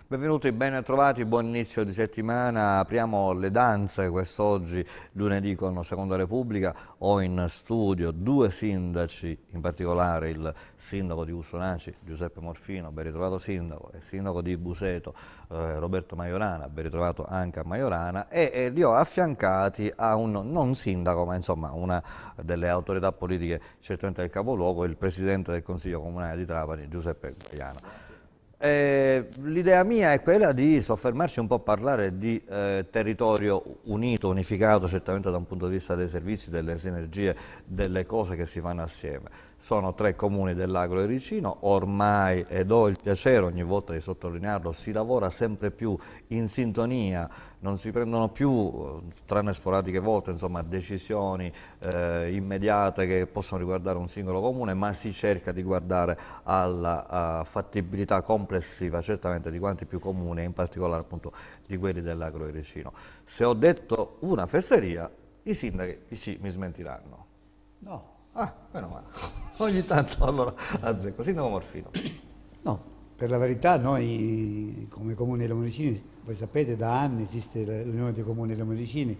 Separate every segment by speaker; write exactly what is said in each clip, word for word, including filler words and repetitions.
Speaker 1: Benvenuti, ben trovati, buon inizio di settimana. Apriamo le danze quest'oggi, lunedì, con Seconda Repubblica. Ho in studio due sindaci, in particolare il sindaco di Ussonaci, Giuseppe Morfino, ben ritrovato sindaco, e il sindaco di Buseto, eh, Roberto Majorana, ben ritrovato anche a Majorana, e, e li ho affiancati a un non sindaco, ma insomma una delle autorità politiche certamente del capoluogo, il presidente del Consiglio Comunale di Trapani, Giuseppe Gaiano. Eh, l'idea mia è quella di soffermarci un po' a parlare di eh, territorio unito, unificato, certamente da un punto di vista dei servizi, delle sinergie, delle cose che si fanno assieme. Sono tre comuni dell'Agro Ericino, ormai, ed ho il piacere ogni volta di sottolinearlo, si lavora sempre più in sintonia, non si prendono più, tranne sporadiche volte, insomma, decisioni eh, immediate che possono riguardare un singolo comune, ma si cerca di guardare alla uh, fattibilità complessiva, certamente di quanti più comuni, e in particolare appunto di quelli dell'Agro Ericino. Se ho detto una fesseria, i sindaci mi smentiranno.
Speaker 2: No,
Speaker 1: Ah, meno male. Ogni tanto allora azzecco. Sindaco Morfino.
Speaker 2: no, per la verità noi come Comune dei Lombaricini, voi sapete da anni esiste l'Unione dei Comuni dei Lombaricini.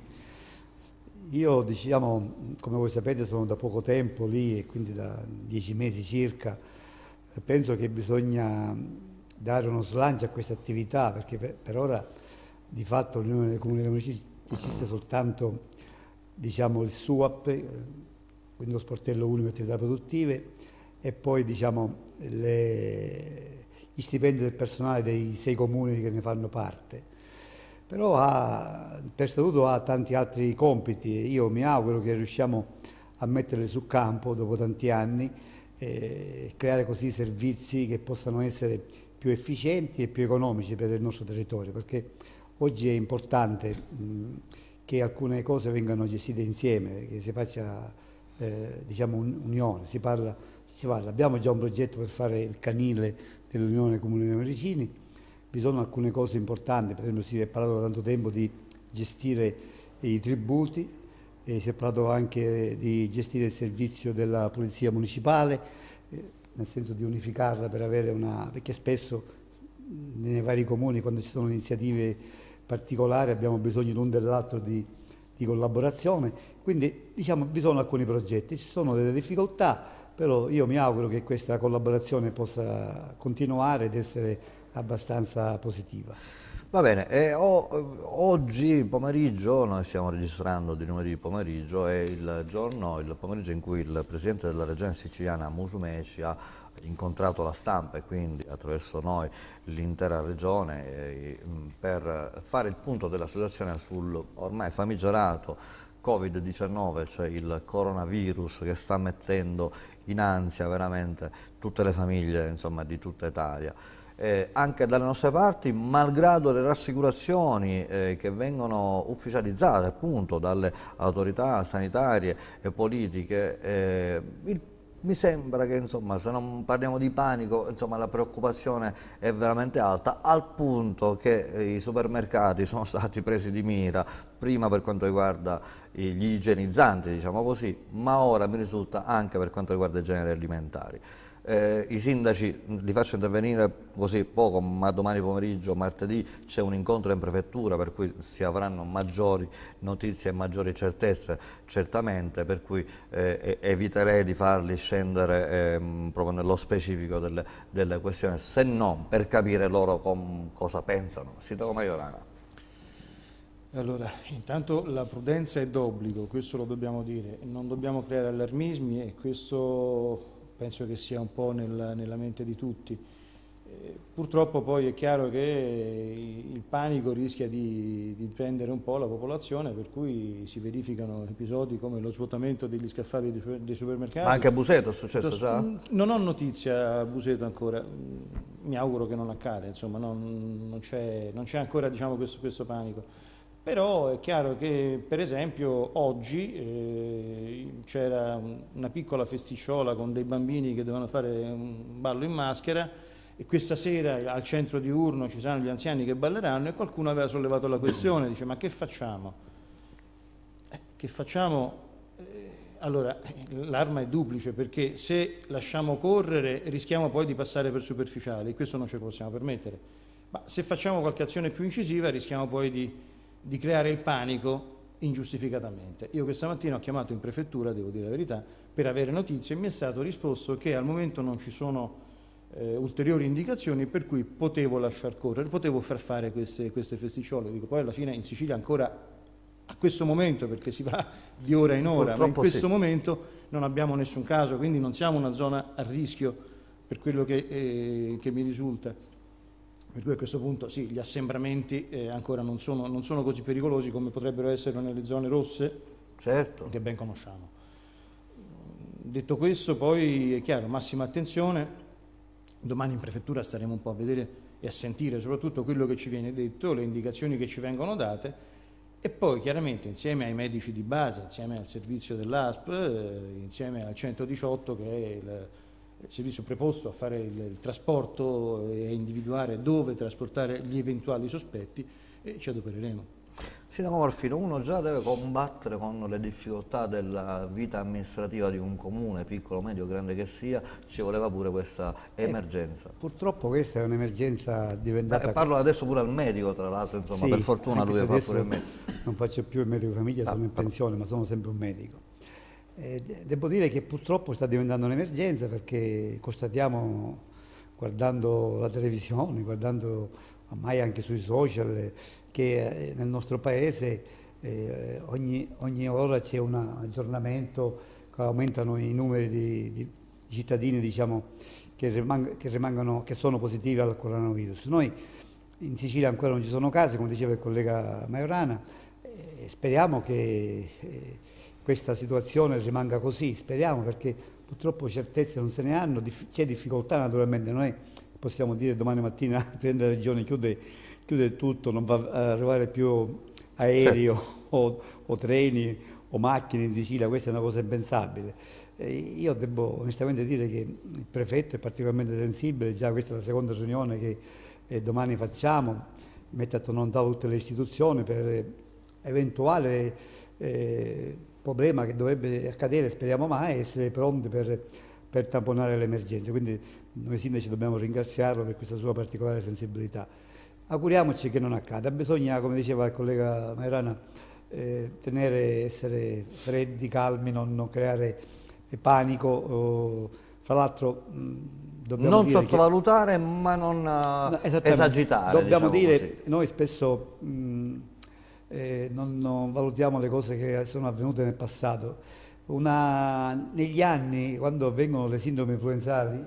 Speaker 2: Io diciamo, come voi sapete sono da poco tempo lì e quindi da dieci mesi circa, penso che bisogna dare uno slancio a questa attività perché per, per ora di fatto l'Unione dei Comuni dei Lombaricini esiste soltanto diciamo, il SUAP, quindi lo sportello unico di attività produttive, e poi diciamo, le, gli stipendi del personale dei sei comuni che ne fanno parte. Però ha, per statuto ha tanti altri compiti e io mi auguro che riusciamo a metterli su campo dopo tanti anni e creare così servizi che possano essere più efficienti e più economici per il nostro territorio, perché oggi è importante mh, che alcune cose vengano gestite insieme, che si faccia Eh, diciamo un'unione, si parla, si parla, abbiamo già un progetto per fare il canile dell'Unione Comuni dei Lombaricini, vi sono alcune cose importanti, per esempio si è parlato da tanto tempo di gestire i tributi, e si è parlato anche di gestire il servizio della Polizia Municipale, eh, nel senso di unificarla per avere una, perché spesso nei vari comuni quando ci sono iniziative particolari abbiamo bisogno l'un dell'altro di di collaborazione, quindi diciamo vi sono alcuni progetti, ci sono delle difficoltà, però io mi auguro che questa collaborazione possa continuare ed essere abbastanza positiva.
Speaker 1: Va bene, e o, oggi pomeriggio, noi stiamo registrando di lunedì pomeriggio, è il giorno, il pomeriggio in cui il Presidente della Regione siciliana Musumeci ha incontrato la stampa e quindi attraverso noi l'intera Regione eh, per fare il punto della situazione sul ormai famigerato Covid diciannove, cioè il coronavirus che sta mettendo in ansia veramente tutte le famiglie, insomma, di tutta Italia. Eh, anche dalle nostre parti, malgrado le rassicurazioni eh, che vengono ufficializzate appunto dalle autorità sanitarie e politiche, eh, il, mi sembra che insomma, se non parliamo di panico, insomma, la preoccupazione è veramente alta, al punto che eh, i supermercati sono stati presi di mira, prima per quanto riguarda eh, gli igienizzanti, diciamo così, ma ora mi risulta anche per quanto riguarda i generi alimentari. Eh, I sindaci li faccio intervenire così poco, ma domani pomeriggio, martedì, c'è un incontro in prefettura per cui si avranno maggiori notizie e maggiori certezze certamente, per cui eh, eviterei di farli scendere eh, proprio nello specifico delle, delle questioni, se non per capire loro com, cosa pensano. Sindaco Majorana.
Speaker 3: Allora, intanto la prudenza è d'obbligo, questo lo dobbiamo dire, non dobbiamo creare allarmismi e questo penso che sia un po' nel, nella mente di tutti. Eh, purtroppo poi è chiaro che il panico rischia di, di prendere un po' la popolazione, per cui si verificano episodi come lo svuotamento degli scaffali dei, dei supermercati.
Speaker 1: Ma anche a Buseto è successo già?
Speaker 3: Non ho notizia a Buseto ancora, mi auguro che non accada, insomma, non, non c'è ancora diciamo, questo, questo panico. Però è chiaro che per esempio oggi eh, c'era una piccola festicciola con dei bambini che dovevano fare un ballo in maschera e questa sera al centro diurno ci saranno gli anziani che balleranno e qualcuno aveva sollevato la questione, dice ma che facciamo? Eh, che facciamo? Eh, allora l'arma è duplice perché se lasciamo correre rischiamo poi di passare per superficiali e questo non ce lo possiamo permettere. Ma se facciamo qualche azione più incisiva rischiamo poi di, di creare il panico ingiustificatamente. Io questa mattina ho chiamato in prefettura, devo dire la verità, per avere notizie e mi è stato risposto che al momento non ci sono eh, ulteriori indicazioni per cui potevo lasciar correre, potevo far fare queste, queste festicciole. Dico, poi alla fine in Sicilia ancora a questo momento, perché si va di ora in ora, ma in questo sì. momento non abbiamo nessun caso, quindi non siamo una zona a rischio per quello che, eh, che mi risulta. Per cui a questo punto sì, gli assembramenti eh, ancora non sono, non sono così pericolosi come potrebbero essere nelle zone rosse, certo, che ben conosciamo. Detto questo, poi è chiaro, massima attenzione, domani in prefettura staremo un po' a vedere e a sentire soprattutto quello che ci viene detto, le indicazioni che ci vengono date e poi chiaramente insieme ai medici di base, insieme al servizio dell'A S P, eh, insieme al centodiciotto che è il il servizio preposto a fare il, il trasporto e a individuare dove trasportare gli eventuali sospetti e ci adopereremo.
Speaker 1: Sindaco Morfino, uno già deve combattere con le difficoltà della vita amministrativa di un comune, piccolo, medio, grande che sia, ci voleva pure questa emergenza.
Speaker 2: Eh, purtroppo questa è un'emergenza diventata...
Speaker 1: Eh, parlo adesso pure al medico, tra l'altro, insomma, sì, per fortuna lui fa pure il medico.
Speaker 2: Non faccio più il medico di famiglia, ah, sono in pensione, ma sono sempre un medico. Eh, devo dire che purtroppo sta diventando un'emergenza perché constatiamo, guardando la televisione, guardando ormai anche sui social, che nel nostro paese eh, ogni, ogni ora c'è un aggiornamento, che aumentano i numeri di, di cittadini diciamo, che, rimang che, rimangono, che sono positivi al coronavirus. Noi in Sicilia ancora non ci sono casi, come diceva il collega Majorana, eh, speriamo che... Eh, questa situazione rimanga così, speriamo, perché purtroppo certezze non se ne hanno, c'è difficoltà naturalmente, noi possiamo dire domani mattina la regione chiude, chiude tutto, non va a arrivare più aereo certo. o, o treni o macchine in Sicilia, questa è una cosa impensabile. E io devo onestamente dire che il prefetto è particolarmente sensibile, già questa è la seconda riunione che eh, domani facciamo, mette attorno a un tavolo tutte le istituzioni per eventuale eh, problema che dovrebbe accadere, speriamo mai, essere pronti per, per tamponare le emergenze. Quindi noi sindaci dobbiamo ringraziarlo per questa sua particolare sensibilità. Auguriamoci che non accada. Bisogna, come diceva il collega Majorana, eh, tenere, essere freddi, calmi, non, non creare panico. Oh, fra l'altro dobbiamo
Speaker 1: non
Speaker 2: dire
Speaker 1: sottovalutare
Speaker 2: che,
Speaker 1: ma non no, esagitare.
Speaker 2: Dobbiamo
Speaker 1: diciamo
Speaker 2: dire,
Speaker 1: così.
Speaker 2: Noi spesso mh, Eh, non, non valutiamo le cose che sono avvenute nel passato. Una, negli anni, quando avvengono le sindrome influenzali,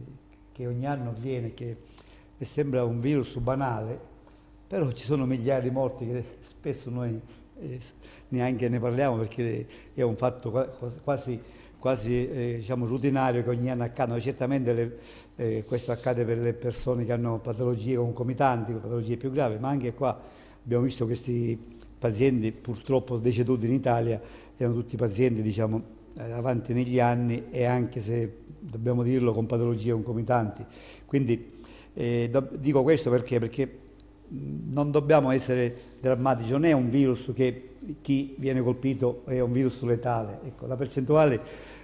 Speaker 2: che ogni anno avviene, che sembra un virus banale, però ci sono migliaia di morti che spesso noi eh, neanche ne parliamo perché è un fatto quasi, quasi eh, diciamo, rutinario che ogni anno accadono. Certamente le, eh, questo accade per le persone che hanno patologie concomitanti, patologie più gravi, ma anche qua abbiamo visto questi pazienti purtroppo deceduti in Italia, erano tutti pazienti diciamo, eh, avanti negli anni e anche se dobbiamo dirlo con patologie concomitanti. Quindi eh, do, dico questo perché, perché mh, non dobbiamo essere drammatici, non è un virus che chi viene colpito è un virus letale. Ecco, la percentuale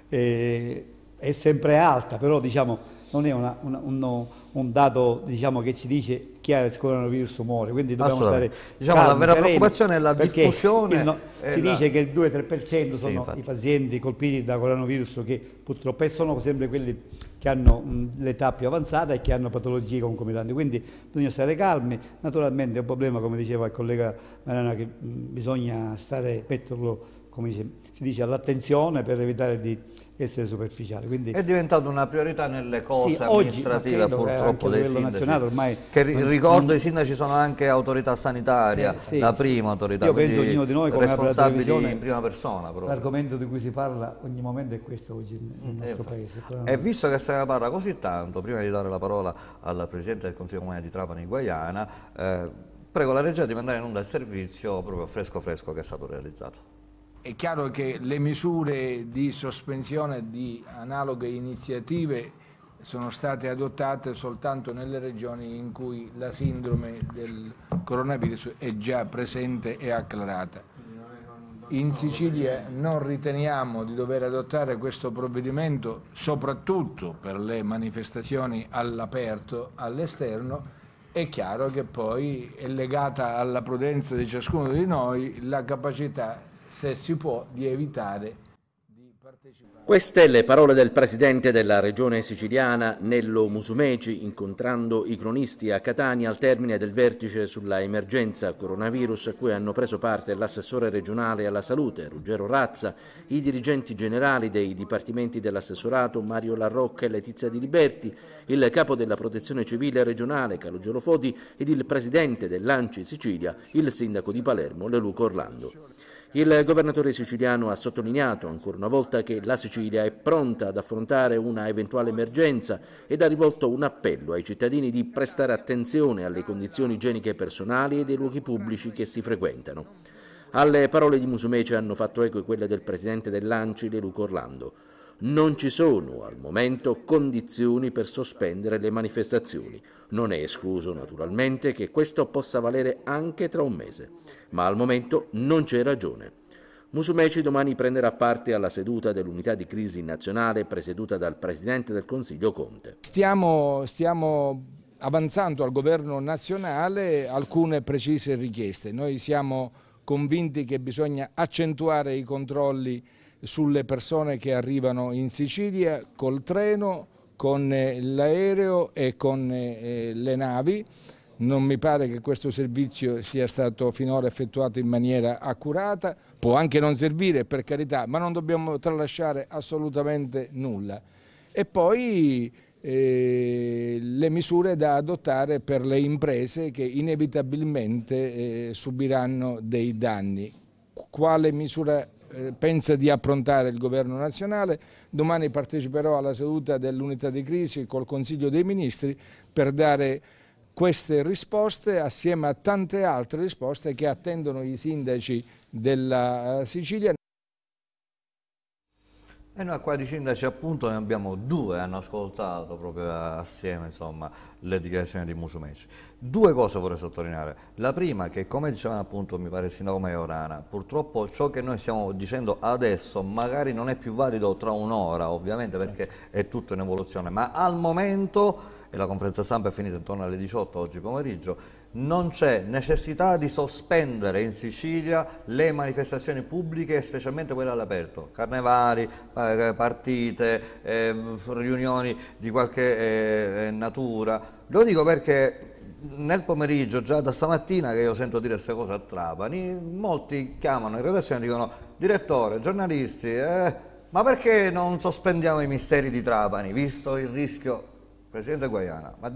Speaker 2: eh, è sempre alta, però diciamo, non è una, una, uno, un dato diciamo, che ci dice chi ha il coronavirus muore, quindi dobbiamo stare
Speaker 1: diciamo,
Speaker 2: calmi,
Speaker 1: la vera
Speaker 2: sereni,
Speaker 1: preoccupazione è la diffusione.
Speaker 2: No, si
Speaker 1: la...
Speaker 2: dice che il due tre per cento sono
Speaker 1: sì,
Speaker 2: i pazienti colpiti da coronavirus che purtroppo sono sempre quelli che hanno l'età più avanzata e che hanno patologie concomitanti, quindi bisogna stare calmi. Naturalmente è un problema, come diceva il collega Majorana, che mh, bisogna stare, metterlo, come si dice, all'attenzione per evitare di essere superficiali. Quindi,
Speaker 1: è diventato una priorità nelle cose
Speaker 2: sì,
Speaker 1: amministrative
Speaker 2: oggi,
Speaker 1: purtroppo dei sindaci,
Speaker 2: nazionale ormai
Speaker 1: che ricordo i sindaci sono anche autorità sanitaria, eh, sì, la prima autorità,
Speaker 2: io penso ognuno di noi come
Speaker 1: responsabili in prima persona.
Speaker 2: L'argomento di cui si parla ogni momento è questo oggi nel nostro eh, paese.
Speaker 1: E visto che se ne parla così tanto, prima di dare la parola al Presidente del Consiglio Comunale di Trapani Guaiana, eh, prego la regia di mandare in onda il servizio proprio fresco fresco che è stato realizzato.
Speaker 4: È chiaro che le misure di sospensione di analoghe iniziative sono state adottate soltanto nelle regioni in cui la sindrome del coronavirus è già presente e acclarata. In Sicilia non riteniamo di dover adottare questo provvedimento soprattutto per le manifestazioni all'aperto, all'esterno, è chiaro che poi è legata alla prudenza di ciascuno di noi la capacità, se si può, di evitare di partecipare.
Speaker 5: Queste le parole del presidente della regione siciliana Nello Musumeci incontrando i cronisti a Catania al termine del vertice sulla emergenza coronavirus a cui hanno preso parte l'assessore regionale alla salute Ruggero Razza, i dirigenti generali dei dipartimenti dell'assessorato Mario Larrocca e Letizia Di Liberti, il capo della protezione civile regionale Calogero Foti ed il presidente dell'Anci Sicilia, il sindaco di Palermo Leluco Orlando. Il governatore siciliano ha sottolineato ancora una volta che la Sicilia è pronta ad affrontare una eventuale emergenza ed ha rivolto un appello ai cittadini di prestare attenzione alle condizioni igieniche personali e dei luoghi pubblici che si frequentano. Alle parole di Musumeci hanno fatto eco quelle del presidente dell'Anci Leluco Orlando. Non ci sono al momento condizioni per sospendere le manifestazioni. Non è escluso naturalmente che questo possa valere anche tra un mese, ma al momento non c'è ragione. Musumeci domani prenderà parte alla seduta dell'unità di crisi nazionale presieduta dal Presidente del Consiglio Conte.
Speaker 4: Stiamo, stiamo avanzando al governo nazionale alcune precise richieste. Noi siamo convinti che bisogna accentuare i controlli sulle persone che arrivano in Sicilia col treno, con l'aereo e con le navi. Non mi pare che questo servizio sia stato finora effettuato in maniera accurata, può anche non servire per carità, ma non dobbiamo tralasciare assolutamente nulla. E poi eh, le misure da adottare per le imprese che inevitabilmente eh, subiranno dei danni. Quale misura pensa di approntare il governo nazionale? Domani parteciperò alla seduta dell'unità di crisi col Consiglio dei Ministri per dare queste risposte assieme a tante altre risposte che attendono i sindaci della Sicilia.
Speaker 1: E noi qua di sindaci appunto ne abbiamo due, hanno ascoltato proprio assieme insomma, le dichiarazioni di Musumeci. Due cose vorrei sottolineare. La prima che come dicevano appunto mi pare il sindaco Majorana, purtroppo ciò che noi stiamo dicendo adesso magari non è più valido tra un'ora ovviamente perché è tutto in evoluzione, ma al momento, e la conferenza stampa è finita intorno alle diciotto oggi pomeriggio, non c'è necessità di sospendere in Sicilia le manifestazioni pubbliche, specialmente quelle all'aperto, carnevali, partite, eh, riunioni di qualche eh, natura. Lo dico perché nel pomeriggio, già da stamattina che io sento dire queste cose a Trapani, molti chiamano in redazione e dicono direttore, giornalisti, eh, ma perché non sospendiamo i misteri di Trapani, visto il rischio, Presidente Guaiana? Ma...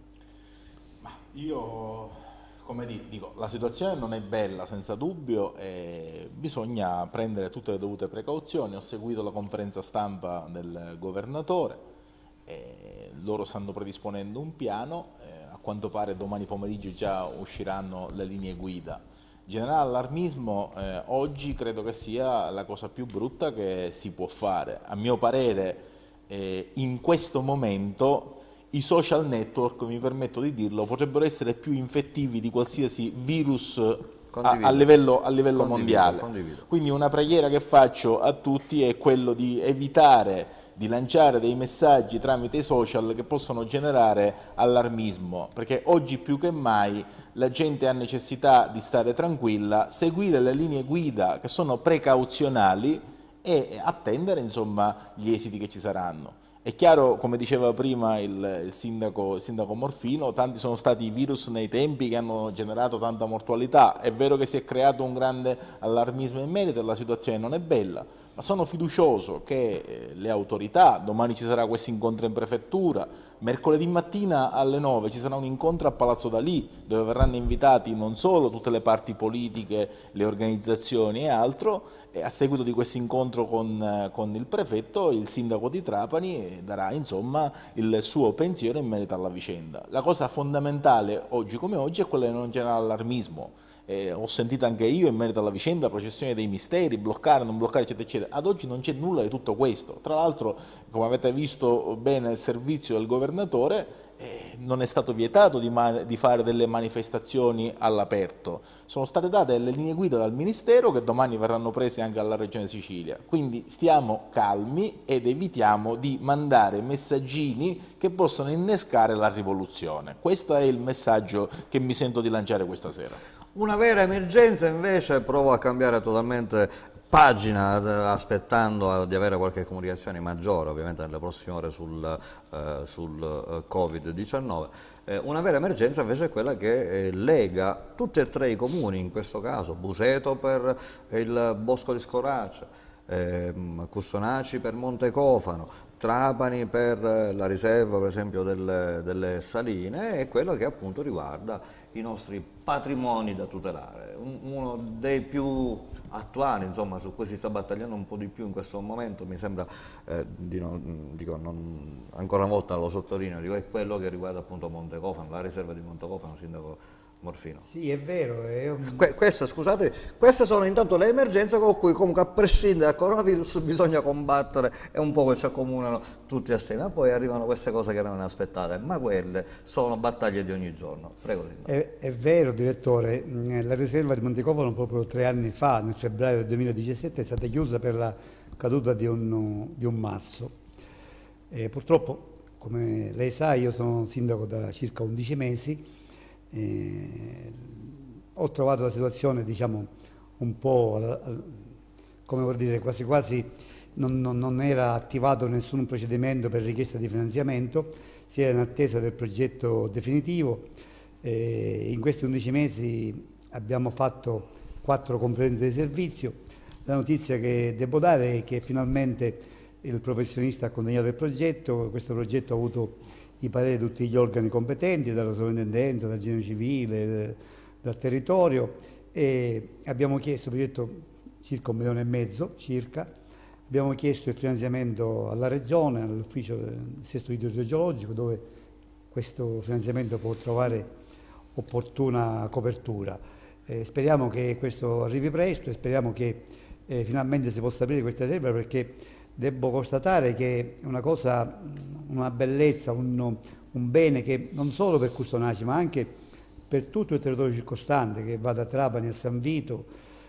Speaker 6: Ma io, come dico, la situazione non è bella senza dubbio e bisogna prendere tutte le dovute precauzioni. Ho seguito la conferenza stampa del governatore, e loro stanno predisponendo un piano, eh, a quanto pare domani pomeriggio già usciranno le linee guida. Generare allarmismo eh, oggi credo che sia la cosa più brutta che si può fare. A mio parere eh, in questo momento i social network, mi permetto di dirlo, potrebbero essere più infettivi di qualsiasi virus a, a livello, a livello condivido, mondiale. Condivido. Quindi una preghiera che faccio a tutti è quello di evitare di lanciare dei messaggi tramite i social che possono generare allarmismo, perché oggi più che mai la gente ha necessità di stare tranquilla, seguire le linee guida che sono precauzionali e attendere insomma gli esiti che ci saranno. È chiaro, come diceva prima il, il, sindaco, il sindaco Morfino, tanti sono stati i virus nei tempi che hanno generato tanta mortalità. È vero che si è creato un grande allarmismo in merito e la situazione non è bella, ma sono fiducioso che eh, le autorità, domani ci sarà questo incontro in prefettura, mercoledì mattina alle nove ci sarà un incontro a Palazzo Dalì dove verranno invitati non solo tutte le parti politiche, le organizzazioni e altro, e a seguito di questo incontro con, con il prefetto il sindaco di Trapani darà insomma il suo pensiero in merito alla vicenda. La cosa fondamentale oggi come oggi è quella di non generare allarmismo. Eh, ho sentito anche io in merito alla vicenda, processione dei misteri, bloccare, non bloccare, eccetera, eccetera. Ad oggi non c'è nulla di tutto questo. Tra l'altro, come avete visto bene il servizio del governatore, eh, non è stato vietato di, di fare delle manifestazioni all'aperto. Sono state date delle linee guida dal Ministero che domani verranno prese anche alla Regione Sicilia. Quindi stiamo calmi ed evitiamo di mandare messaggini che possono innescare la rivoluzione. Questo è il messaggio che mi sento di lanciare questa sera.
Speaker 1: Una vera emergenza invece, provo a cambiare totalmente pagina aspettando di avere qualche comunicazione maggiore ovviamente nelle prossime ore sul, eh, sul eh, Covid diciannove. Eh, una vera emergenza invece è quella che eh, lega tutti e tre i comuni, in questo caso Buseto per il Bosco di Scorace, eh, Custonaci per Montecofano, Trapani per la riserva per esempio delle, delle saline, e quello che appunto riguarda i nostri patrimoni da tutelare. Un, uno dei più attuali, insomma, su cui si sta battagliando un po' di più in questo momento, mi sembra, eh, di non, dico, non, ancora una volta lo sottolineo, dico, è quello che riguarda appunto Montecofano, la riserva di Montecofano, sindaco Morfino.
Speaker 2: Sì, è vero. È un...
Speaker 1: que queste, scusate, queste sono intanto le emergenze con cui comunque a prescindere dal coronavirus bisogna combattere, e un po' che ci accomunano tutti assieme. Ma poi arrivano queste cose che erano inaspettate, ma quelle sono battaglie di ogni giorno. Prego,
Speaker 2: è, è vero, direttore, la riserva di Montecofano proprio tre anni fa, nel febbraio del duemiladiciassette, è stata chiusa per la caduta di un, di un masso. E purtroppo, come lei sa, io sono sindaco da circa undici mesi. Eh, ho trovato la situazione, diciamo, un po', come vuol dire, quasi quasi non, non, non era attivato nessun procedimento per richiesta di finanziamento, si era in attesa del progetto definitivo. Eh, in questi undici mesi abbiamo fatto quattro conferenze di servizio. La notizia che devo dare è che finalmente il professionista ha consegnato il progetto. Questo progetto ha avuto i pareri di tutti gli organi competenti, dalla sovrintendenza, dal genio civile, dal territorio, e abbiamo chiesto, progetto circa un milione e mezzo, circa, abbiamo chiesto il finanziamento alla Regione, all'ufficio del sesto idrogeologico, dove questo finanziamento può trovare opportuna copertura. Eh, speriamo che questo arrivi presto e speriamo che eh, finalmente si possa aprire questa riserva, perché devo constatare che è una cosa, una bellezza, un, un bene che non solo per Custonaci ma anche per tutto il territorio circostante, che va da Trapani a San Vito,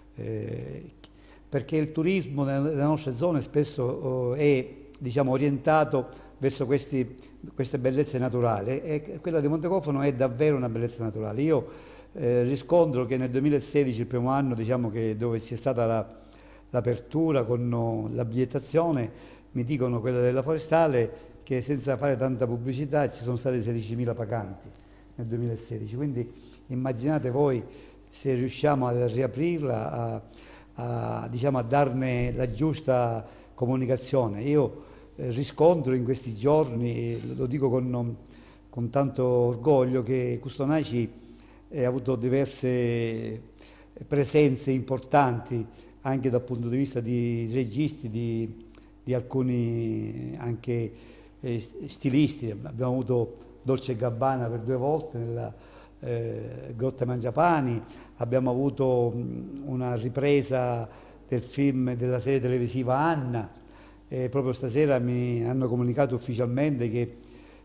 Speaker 2: eh, perché il turismo nelle nostre zone spesso è, diciamo, orientato verso questi, queste bellezze naturali, e quella di Montecofano è davvero una bellezza naturale. Io eh, riscontro che nel duemilasedici, il primo anno, diciamo, che dove sia stata la l'apertura con la bigliettazione, mi dicono, quella della Forestale, che senza fare tanta pubblicità ci sono stati sedicimila paganti nel duemilasedici, quindi immaginate voi se riusciamo a riaprirla, a, a, diciamo, a darne la giusta comunicazione. Io eh, riscontro in questi giorni, lo dico con, con tanto orgoglio, che Custonaci ha avuto diverse presenze importanti anche dal punto di vista di registi, di, di alcuni anche eh, stilisti. Abbiamo avuto Dolce e Gabbana per due volte nella eh, Grotta Mangiapani, abbiamo avuto mh, una ripresa del film, della serie televisiva Anna, e proprio stasera mi hanno comunicato ufficialmente che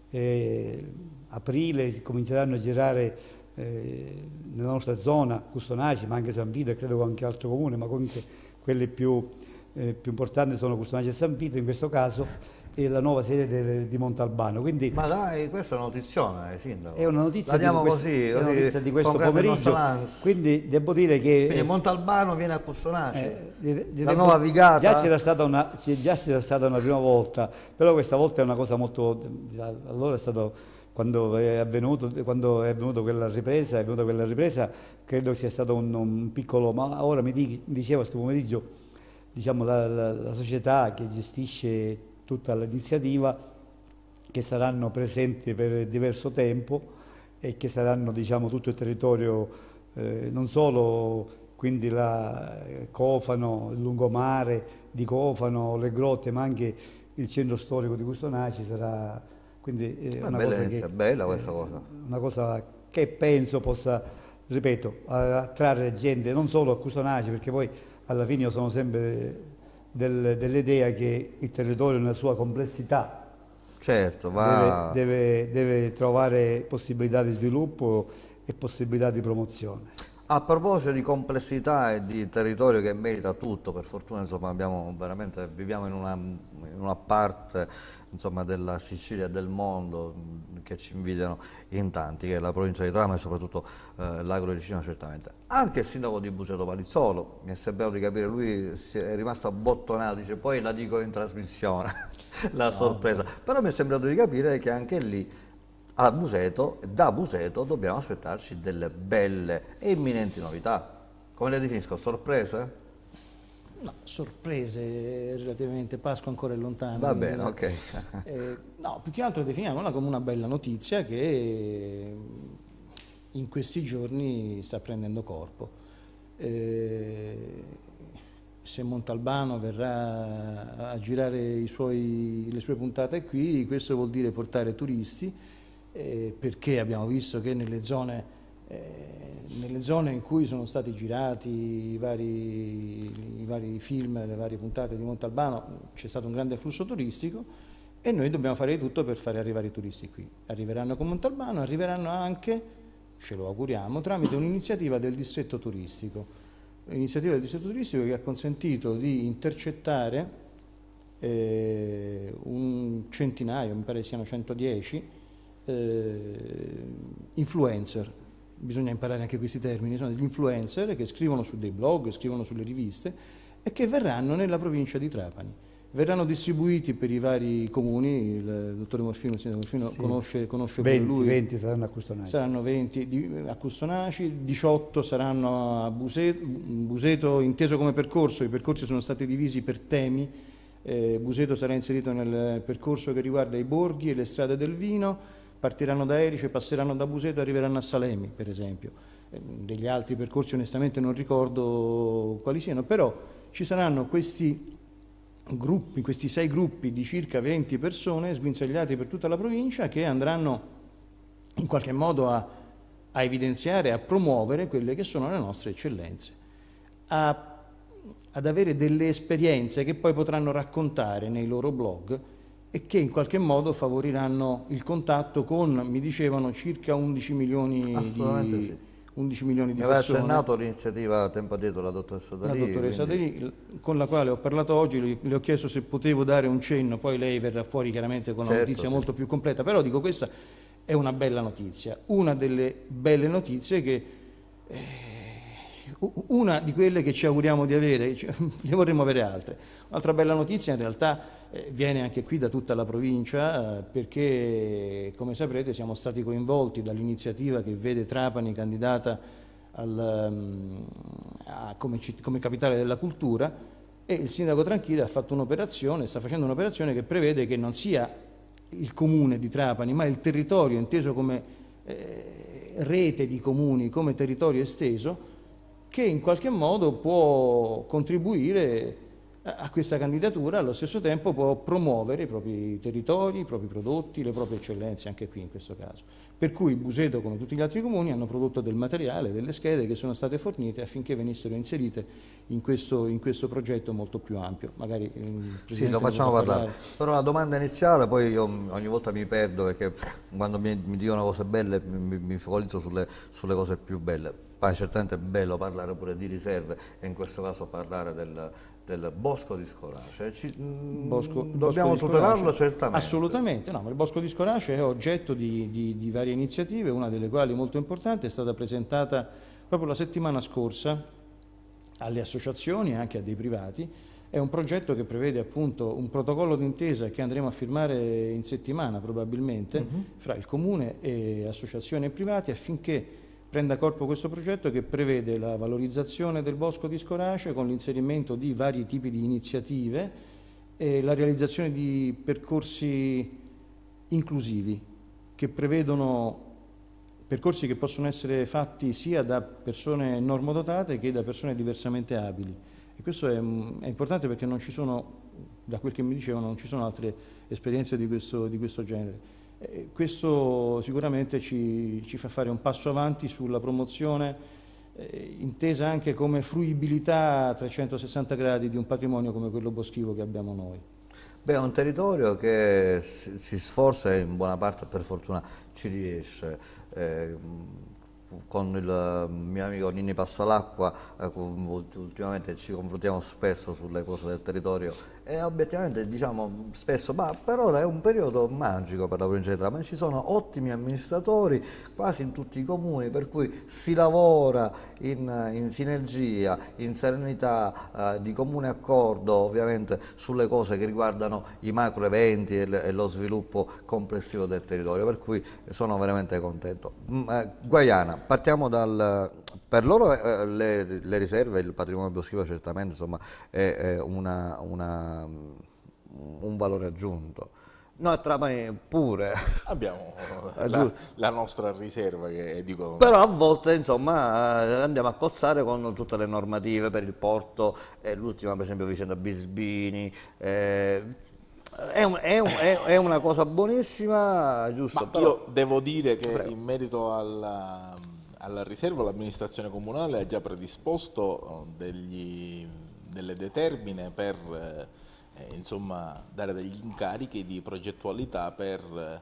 Speaker 2: eh, aprile cominceranno a girare Eh, nella nostra zona, Custonaci, ma anche San Vito e credo anche altro comune, ma comunque quelle più, eh, più importanti sono Custonaci e San Vito in questo caso, e la nuova serie de, di Montalbano. Quindi,
Speaker 1: ma dai, questa è una notizione, Sindaco.
Speaker 2: È una notizia,
Speaker 1: la
Speaker 2: di,
Speaker 1: diamo
Speaker 2: questo,
Speaker 1: così,
Speaker 2: è una notizia
Speaker 1: così,
Speaker 2: di questo pomeriggio. Quindi devo dire che...
Speaker 1: Quindi Montalbano viene a Custonaci,
Speaker 2: eh,
Speaker 1: la nuova vigata.
Speaker 2: Già c'era stata una, già c'era stata una prima volta, però questa volta è una cosa molto... Allora è stato... Quando è, avvenuto, quando è avvenuta quella ripresa, è avvenuta quella ripresa, credo sia stato un, un piccolo, ma ora mi, di, mi diceva questo pomeriggio, diciamo, la, la, la società che gestisce tutta l'iniziativa, che saranno presenti per diverso tempo e che saranno, diciamo, tutto il territorio, eh, non solo quindi la Cofano, il lungomare di Cofano, le grotte, ma anche il centro storico di Custonaci sarà... Quindi è una,
Speaker 1: bella,
Speaker 2: cosa che,
Speaker 1: bella questa cosa.
Speaker 2: Una cosa che penso possa ripeto, attrarre gente non solo a Custonaci, perché poi alla fine io sono sempre del, dell'idea che il territorio nella sua complessità
Speaker 1: certo, va...
Speaker 2: deve, deve, deve trovare possibilità di sviluppo e possibilità di promozione.
Speaker 1: A proposito di complessità e di territorio che merita tutto, per fortuna insomma, abbiamo veramente, viviamo in una, in una parte insomma, della Sicilia e del mondo che ci invidiano in tanti, che è la provincia di Trapani e soprattutto eh, l'Agro di Cina certamente. Anche il sindaco di Buceto Palizzolo, mi è sembrato di capire, lui si è rimasto abbottonato, dice poi la dico in trasmissione, la no, sorpresa, no. Però mi è sembrato di capire che anche lì a Buseto, da Buseto dobbiamo aspettarci delle belle e imminenti novità. Come le definisco? Sorprese?
Speaker 3: No, sorprese relativamente, Pasqua ancora è lontana.
Speaker 1: Va bene, ok.
Speaker 3: eh, no, più che altro definiamola come una bella notizia che in questi giorni sta prendendo corpo. Eh, se Montalbano verrà a girare i suoi, le sue puntate qui, questo vuol dire portare turisti, Eh, perché abbiamo visto che nelle zone, eh, nelle zone in cui sono stati girati i vari, i vari film, le varie puntate di Montalbano c'è stato un grande flusso turistico e noi dobbiamo fare di tutto per fare arrivare i turisti qui. Arriveranno con Montalbano, arriveranno anche, ce lo auguriamo, tramite un'iniziativa del distretto turistico, un'iniziativa del distretto turistico che ha consentito di intercettare eh, un centinaio, mi pare siano centodieci, influencer, bisogna imparare anche questi termini, sono degli influencer che scrivono su dei blog, scrivono sulle riviste e che verranno nella provincia di Trapani. Verranno distribuiti per i vari comuni, il dottore Morfino, il sindaco Morfino sì. conosce, conosce
Speaker 2: venti,
Speaker 3: lui.
Speaker 2: venti saranno a Custonaci.
Speaker 3: Saranno venti di, a Custonaci, diciotto saranno a Buseto, Buseto inteso come percorso, i percorsi sono stati divisi per temi, eh, Buseto sarà inserito nel percorso che riguarda i borghi e le strade del vino, partiranno da Erice, passeranno da Buseto e arriveranno a Salemi, per esempio. Degli altri percorsi onestamente non ricordo quali siano, però ci saranno questi gruppi, questi sei gruppi di circa venti persone sguinzagliati per tutta la provincia che andranno in qualche modo a, a evidenziare, a promuovere quelle che sono le nostre eccellenze, a, ad avere delle esperienze che poi potranno raccontare nei loro blog e che in qualche modo favoriranno il contatto con, mi dicevano, circa undici milioni di,
Speaker 1: sì.
Speaker 3: undici milioni di
Speaker 1: mi aveva
Speaker 3: persone.
Speaker 1: accennato l'iniziativa tempo addietro la dottoressa Dalì.
Speaker 3: La dottoressa
Speaker 1: quindi...
Speaker 3: Dalì, con la quale ho parlato oggi, le ho chiesto se potevo dare un cenno, poi lei verrà fuori chiaramente con una
Speaker 1: certo,
Speaker 3: notizia
Speaker 1: sì.
Speaker 3: molto più completa, però dico questa è una bella notizia, una delle belle notizie che... Eh, una di quelle che ci auguriamo di avere, ne vorremmo avere altre. Un'altra bella notizia in realtà eh, viene anche qui da tutta la provincia eh, perché, come saprete, siamo stati coinvolti dall'iniziativa che vede Trapani candidata al, um, a, come, come capitale della cultura e il sindaco Tranchilli ha fatto un'operazione, sta facendo un'operazione che prevede che non sia il comune di Trapani ma il territorio inteso come eh, rete di comuni, come territorio esteso, che in qualche modo può contribuire a questa candidatura, allo stesso tempo può promuovere i propri territori, i propri prodotti, le proprie eccellenze anche qui in questo caso. Per cui Buseto, come tutti gli altri comuni, hanno prodotto del materiale, delle schede che sono state fornite affinché venissero inserite in questo, in questo progetto molto più ampio. Magari il
Speaker 1: sì, lo facciamo parlare. parlare. Però la domanda iniziale, poi io ogni volta mi perdo perché quando mi, mi dicono cose belle mi, mi focalizzo sulle, sulle cose più belle. Poi certamente è bello parlare pure di riserve e in questo caso parlare del, del bosco di Scorace. Ci,
Speaker 3: bosco,
Speaker 1: dobbiamo
Speaker 3: bosco
Speaker 1: tutelarlo certamente.
Speaker 3: Assolutamente, no, ma il bosco di Scorace è oggetto di, di, di varie iniziative, una delle quali molto importante è stata presentata proprio la settimana scorsa alle associazioni e anche a dei privati. È un progetto che prevede appunto un protocollo d'intesa che andremo a firmare in settimana probabilmente uh-huh. fra il Comune e associazioni e privati affinché prenda corpo questo progetto che prevede la valorizzazione del bosco di Scorace con l'inserimento di vari tipi di iniziative e la realizzazione di percorsi inclusivi che prevedono percorsi che possono essere fatti sia da persone normodotate che da persone diversamente abili. E questo è, è importante perché non ci sono, da quel che mi dicevano, non ci sono altre esperienze di questo, di questo genere. Eh, questo sicuramente ci, ci fa fare un passo avanti sulla promozione eh, intesa anche come fruibilità a trecentosessanta gradi di un patrimonio come quello boschivo che abbiamo noi.
Speaker 1: Beh, è un territorio che si, si sforza e in buona parte per fortuna ci riesce. Eh, con il mio amico Ninni Passalacqua eh, ultimamente ci confrontiamo spesso sulle cose del territorio e obiettivamente diciamo spesso, ma per ora è un periodo magico per la provincia di Trapani, ci sono ottimi amministratori quasi in tutti i comuni, per cui si lavora in, in sinergia, in serenità, eh, di comune accordo ovviamente sulle cose che riguardano i macro eventi e, le, e lo sviluppo complessivo del territorio, per cui sono veramente contento. Mm, eh, Guaiana, partiamo dal... Per loro eh, le, le riserve, il patrimonio boschivo certamente insomma, è, è una, una, un valore aggiunto. Noi a Trapani pure
Speaker 6: abbiamo la, la nostra riserva che dico...
Speaker 1: Però a volte insomma andiamo a cozzare con tutte le normative per il porto, eh, l'ultima per esempio vicenda Bisbini, eh, È, un, è, un, è, è una cosa buonissima, giusto?
Speaker 6: Ma
Speaker 1: però...
Speaker 6: io devo dire che
Speaker 1: Prego.
Speaker 6: in merito alla, alla riserva l'amministrazione comunale ha già predisposto degli, delle determine per eh, insomma, dare degli incarichi di progettualità per eh,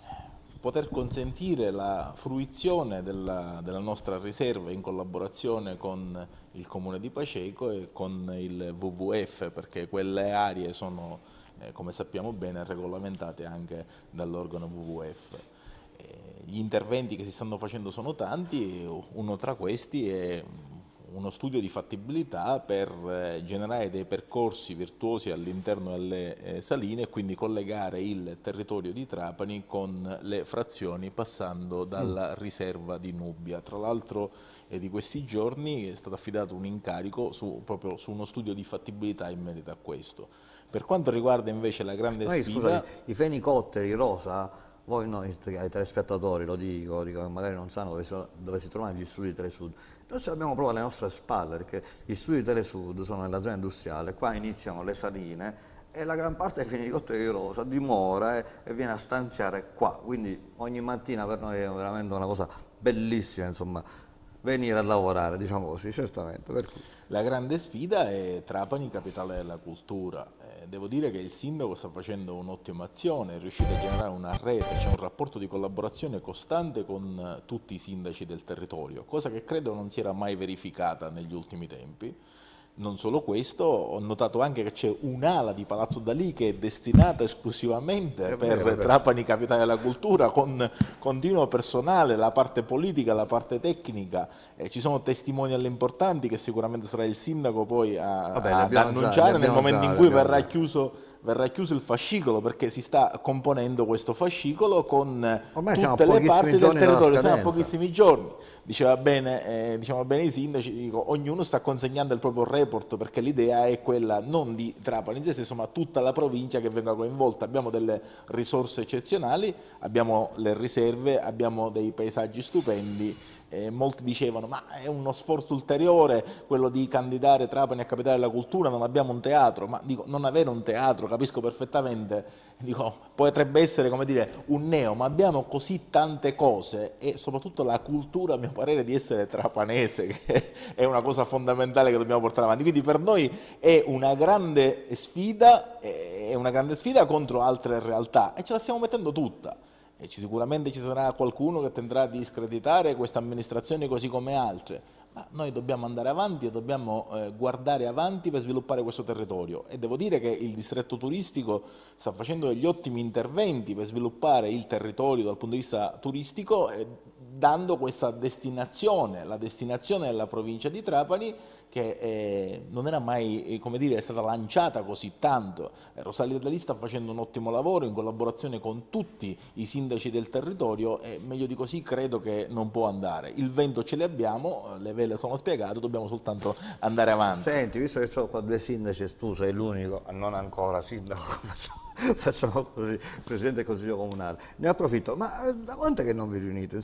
Speaker 6: poter consentire la fruizione della, della nostra riserva in collaborazione con il Comune di Paceco e con il W W F, perché quelle aree sono, eh, come sappiamo bene, regolamentate anche dall'organo W W F. Eh, gli interventi che si stanno facendo sono tanti, uno tra questi è uno studio di fattibilità per eh, generare dei percorsi virtuosi all'interno delle eh, saline e quindi collegare il territorio di Trapani con le frazioni passando dalla mm. riserva di Nubbia. Tra l'altro eh, di questi giorni è stato affidato un incarico su, proprio su uno studio di fattibilità in merito a questo. Per quanto riguarda invece la grande
Speaker 1: Noi,
Speaker 6: sfida...
Speaker 1: Scusa, i fenicotteri rosa... Voi noi, ai telespettatori, lo dico, dico magari non sanno dove si, dove si trovano gli studi di Telesud. Noi ce l'abbiamo proprio alle nostre spalle, perché gli studi di Telesud sono nella zona industriale, qua iniziano le saline e la gran parte dei fenicotteri di rosa dimora e, e viene a stanziare qua. Quindi ogni mattina per noi è veramente una cosa bellissima, insomma, venire a lavorare, diciamo così, certamente. Per cui.
Speaker 6: La grande sfida è Trapani, capitale della cultura. Eh, devo dire che il sindaco sta facendo un'ottima azione, è riuscito a generare una rete, c'è un rapporto di collaborazione costante con eh, tutti i sindaci del territorio, cosa che credo non si era mai verificata negli ultimi tempi. Non solo questo, ho notato anche che c'è un'ala di Palazzo Dalì che è destinata esclusivamente è per vero, Trapani Capitale della Cultura, con continuo personale, la parte politica, la parte tecnica, eh, ci sono testimonial importanti che sicuramente sarà il sindaco poi a, Vabbè, ad annunciare già, nel momento già, in cui verrà chiuso verrà chiuso il fascicolo, perché si sta componendo questo fascicolo con Ormai tutte le parti del territorio, siamo a pochissimi giorni. Diceva bene, eh, diciamo bene i sindaci, dico, ognuno sta consegnando il proprio report, perché l'idea è quella non di Trapani in sé stesso, ma tutta la provincia che venga coinvolta. Abbiamo delle risorse eccezionali, abbiamo le riserve, abbiamo dei paesaggi stupendi. Eh, molti dicevano ma è uno sforzo ulteriore quello di candidare Trapani a capitale della cultura, non abbiamo un teatro, ma dico non avere un teatro, capisco perfettamente, dico potrebbe essere come dire un neo, ma abbiamo così tante cose e soprattutto la cultura a mio parere di essere trapanese, che è una cosa fondamentale che dobbiamo portare avanti, quindi per noi è una grande sfida, è una grande sfida contro altre realtà e ce la stiamo mettendo tutta. E ci, sicuramente ci sarà qualcuno che tenterà di screditare questa amministrazione così come altre, ma noi dobbiamo andare avanti e dobbiamo eh, guardare avanti per sviluppare questo territorio e devo dire che il distretto turistico sta facendo degli ottimi interventi per sviluppare il territorio dal punto di vista turistico e dando questa destinazione, la destinazione della provincia di Trapani che eh, non era mai, eh, come dire, è stata lanciata così tanto. Eh, Rosalia Dalì sta facendo un ottimo lavoro in collaborazione con tutti i sindaci del territorio e meglio di così credo che non può andare. Il vento ce l'abbiamo, le vele sono spiegate, dobbiamo soltanto andare avanti.
Speaker 1: Senti, visto che ho qua due sindaci e tu sei l'unico, non ancora sindaco, facciamo così, Presidente del Consiglio Comunale, ne approfitto, ma da quanto è che non vi riunite? Insomma, avete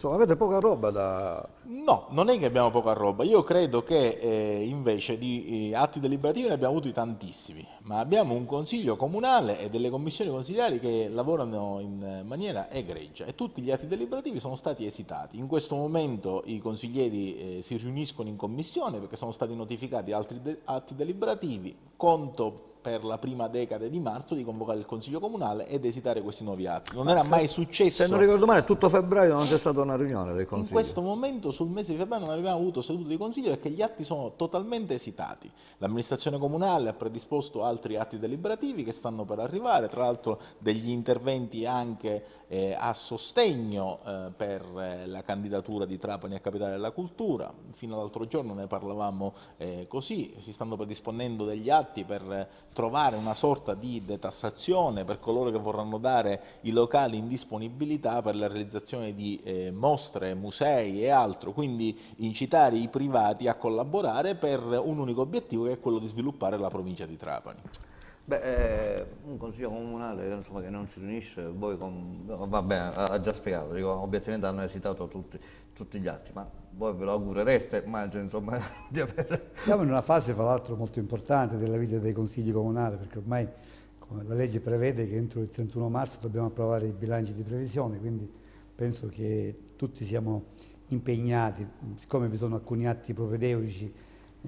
Speaker 1: poca roba da...
Speaker 6: No, non è che abbiamo poca roba, io credo che eh, invece di eh, atti deliberativi ne abbiamo avuti tantissimi, ma abbiamo un consiglio comunale e delle commissioni consigliari che lavorano in maniera egregia e tutti gli atti deliberativi sono stati esitati. In questo momento i consiglieri eh, si riuniscono in commissione perché sono stati notificati altri de- atti deliberativi, conto per la prima decade di marzo di convocare il Consiglio Comunale ed esitare questi nuovi atti. Non era mai successo.
Speaker 1: Se non ricordo male, tutto febbraio non c'è stata una riunione del Consiglio.
Speaker 6: In questo momento sul mese di febbraio non abbiamo avuto sedute di Consiglio perché gli atti sono totalmente esitati. L'amministrazione comunale ha predisposto altri atti deliberativi che stanno per arrivare, tra l'altro degli interventi anche eh, a sostegno eh, per eh, la candidatura di Trapani a Capitale della Cultura. Fino all'altro giorno ne parlavamo eh, così, si stanno predisponendo degli atti per eh, trovare una sorta di detassazione per coloro che vorranno dare i locali in disponibilità per la realizzazione di eh, mostre, musei e altro, quindi incitare i privati a collaborare per un unico obiettivo che è quello di sviluppare la provincia di Trapani.
Speaker 1: Beh, eh, un consiglio comunale insomma, che non si riunisce, voi con, no, vabbè, ha già spiegato, dico, obiettivamente hanno esitato tutti, tutti gli atti, ma voi ve lo augurereste, immagino insomma, di avere...
Speaker 2: Siamo in una fase, fra l'altro, molto importante della vita dei consigli comunali, perché ormai, come la legge prevede, che entro il trentuno marzo dobbiamo approvare i bilanci di previsione, quindi penso che tutti siamo impegnati, siccome vi sono alcuni atti propedeutici eh,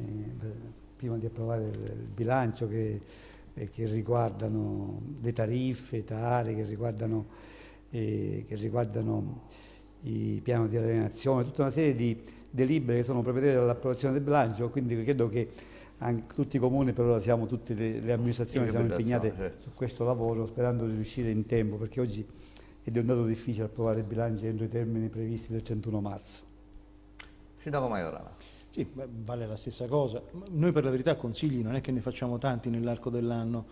Speaker 2: prima di approvare il, il bilancio che, eh, che riguardano le tariffe, tare, che riguardano, eh, che riguardano i piani di alienazione, tutta una serie di delibere che sono provvedute dall'approvazione del bilancio, quindi credo che anche tutti i comuni, per ora siamo tutte le, le amministrazioni siamo impegnate
Speaker 1: certo.
Speaker 2: su questo lavoro, sperando di riuscire in tempo, perché oggi è diventato difficile approvare il bilancio entro i termini previsti del trentuno marzo.
Speaker 1: Sindaco Maiorana.
Speaker 3: Sì, vale la stessa cosa. Noi per la verità consigli non è che ne facciamo tanti nell'arco dell'anno,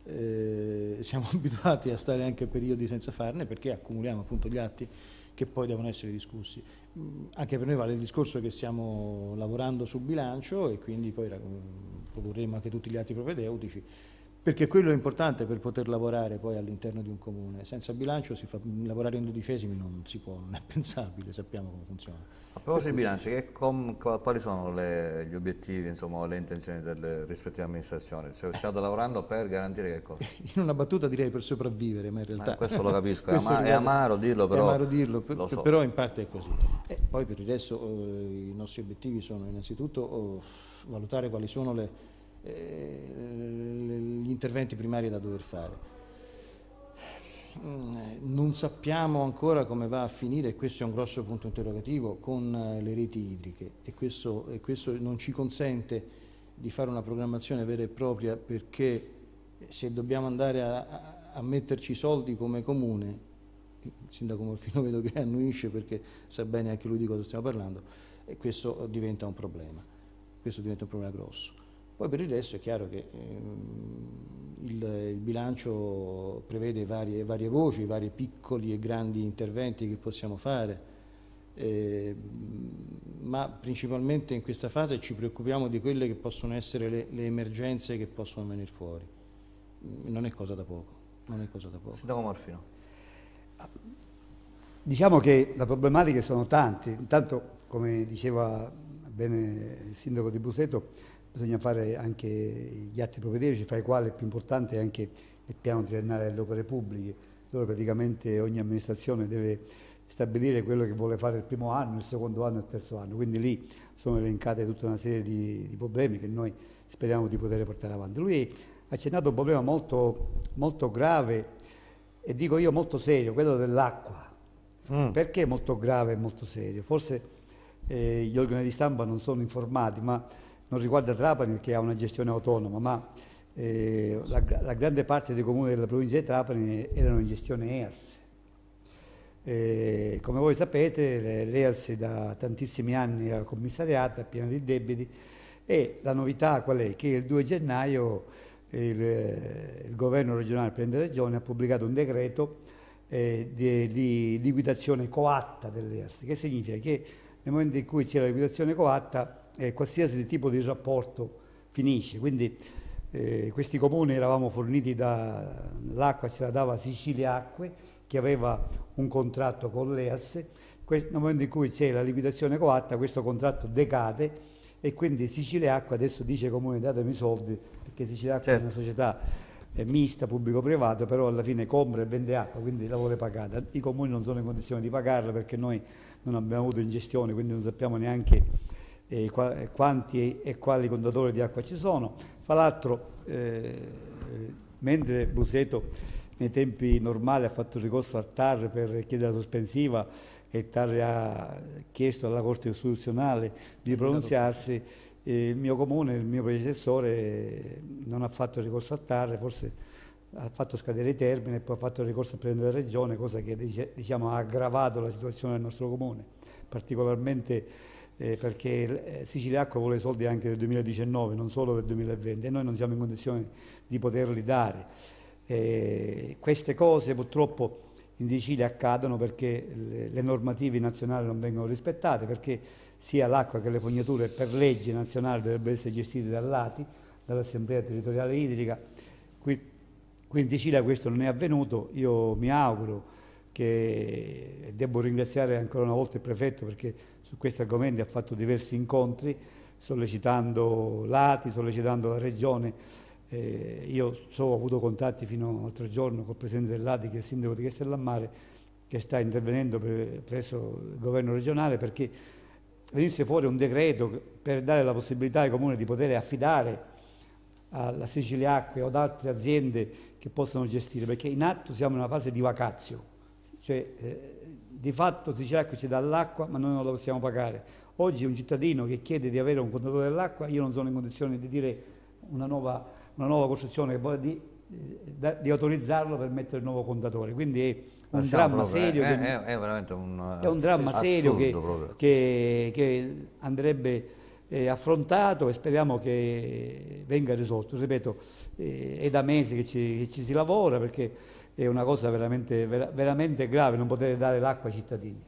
Speaker 3: eh, siamo abituati a stare anche periodi senza farne perché accumuliamo appunto gli atti che poi devono essere discussi. Anche per noi vale il discorso che stiamo lavorando sul bilancio e quindi poi produrremo anche tutti gli atti propedeutici, perché quello è importante per poter lavorare poi all'interno di un comune. Senza bilancio si fa, lavorare in dodicesimi non si può, non è pensabile, sappiamo come funziona.
Speaker 1: A proposito di bilanci, che com, quali sono le, gli obiettivi, insomma, le intenzioni delle rispettive amministrazioni? Cioè, state lavorando per garantire che cosa?
Speaker 3: In una battuta direi per sopravvivere, ma in realtà...
Speaker 1: Ma questo lo capisco, è,
Speaker 3: questo
Speaker 1: ama, è amaro dirlo, però...
Speaker 3: È amaro dirlo, per,
Speaker 1: so.
Speaker 3: però in parte è così. E poi per il resto eh, i nostri obiettivi sono innanzitutto oh, valutare quali sono le, eh, gli interventi primari da dover fare. Non sappiamo ancora come va a finire, e questo è un grosso punto interrogativo, con le reti idriche e questo, e questo non ci consente di fare una programmazione vera e propria, perché se dobbiamo andare a, a, a metterci soldi come comune, il sindaco Morfino vedo che annuisce perché sa bene anche lui di cosa stiamo parlando, e questo diventa un problema, questo diventa un problema grosso. Poi per il resto è chiaro che ehm, il, il bilancio prevede varie, varie voci, vari piccoli e grandi interventi che possiamo fare, eh, ma principalmente in questa fase ci preoccupiamo di quelle che possono essere le, le emergenze che possono venire fuori. Non è cosa da poco, non è cosa da poco.
Speaker 1: Sindaco Morfino.
Speaker 2: Diciamo che le problematiche sono tante, intanto come diceva bene il sindaco di Buseto, bisogna fare anche gli atti propedeutici, fra i quali il più importante è anche il piano triennale delle opere pubbliche, dove praticamente ogni amministrazione deve stabilire quello che vuole fare il primo anno, il secondo anno e il terzo anno, quindi lì sono elencate tutta una serie di, di problemi che noi speriamo di poter portare avanti. Lui ha accennato un problema molto, molto grave e dico io molto serio, quello dell'acqua. Mm. Perché molto grave e molto serio? Forse eh, gli organi di stampa non sono informati, ma non riguarda Trapani perché ha una gestione autonoma, ma eh, la, la grande parte dei comuni della provincia di Trapani erano in gestione E A S. Eh, come voi sapete, l'E A S da tantissimi anni era commissariata, piena di debiti, e la novità qual è? Che il due gennaio il, il governo regionale, il Presidente della Regione, ha pubblicato un decreto eh, di, di liquidazione coatta dell'E A S, che significa che nel momento in cui c'è la liquidazione coatta, Eh, qualsiasi tipo di rapporto finisce, quindi eh, questi comuni eravamo forniti dall'acqua, ce la dava Sicilia Acque, che aveva un contratto con l'E A S. Nel momento in cui c'è la liquidazione coatta, questo contratto decade e quindi Sicilia Acqua adesso dice ai comuni datemi i soldi, perché Sicilia Acqua certo. è una società eh, mista, pubblico-privato, però alla fine compra e vende acqua, quindi la vuole pagata. I comuni non sono in condizione di pagarla perché noi non abbiamo avuto in gestione, quindi non sappiamo neanche eh, qua, quanti e, e quali contatori di acqua ci sono. Fra l'altro, eh, mentre Buseto nei tempi normali ha fatto ricorso al T A R per chiedere la sospensiva e il T A R ha chiesto alla Corte Costituzionale di pronunziarsi, eh, il mio comune, il mio predecessore non ha fatto ricorso al T A R, forse ha fatto scadere i termini e poi ha fatto ricorso al Presidente della Regione, cosa che diciamo, ha aggravato la situazione del nostro comune, particolarmente eh, perché Sicilia Acqua vuole soldi anche del duemiladiciannove, non solo del duemilaventi, e noi non siamo in condizione di poterli dare. Eh, queste cose purtroppo in Sicilia accadono perché le, le normative nazionali non vengono rispettate, perché sia l'acqua che le fognature per legge nazionali dovrebbero essere gestite dall'A T I, dall'Assemblea Territoriale Idrica. Qui, qui in Sicilia questo non è avvenuto. Io mi auguro che, e devo ringraziare ancora una volta il prefetto perché su questi argomenti ha fatto diversi incontri sollecitando l'A T I, sollecitando la Regione. Eh, io so, ho avuto contatti fino all'altro giorno col presidente dell'A T I, che è il sindaco di Castellammare, che sta intervenendo per, presso il governo regionale perché venisse fuori un decreto per dare la possibilità ai comuni di poter affidare alla Sicilia Acque o ad altre aziende che possano gestire, perché in atto siamo in una fase di vacazio, cioè eh, di fatto Sicilia Acque ci dà l'acqua ma noi non la possiamo pagare. Oggi un cittadino che chiede di avere un contatore dell'acqua, io non sono in condizione di dire una nuova una nuova costruzione che vuole di, di autorizzarlo per mettere il nuovo contatore, quindi è un dramma
Speaker 1: proprio,
Speaker 2: serio,
Speaker 1: è,
Speaker 2: che,
Speaker 1: è, è veramente un,
Speaker 2: è un dramma serio che,
Speaker 1: proprio.
Speaker 2: che, che andrebbe eh, affrontato e speriamo che venga risolto. Ripeto, eh, è da mesi che ci, che ci si lavora perché è una cosa veramente, ver, veramente grave non poter dare l'acqua ai cittadini.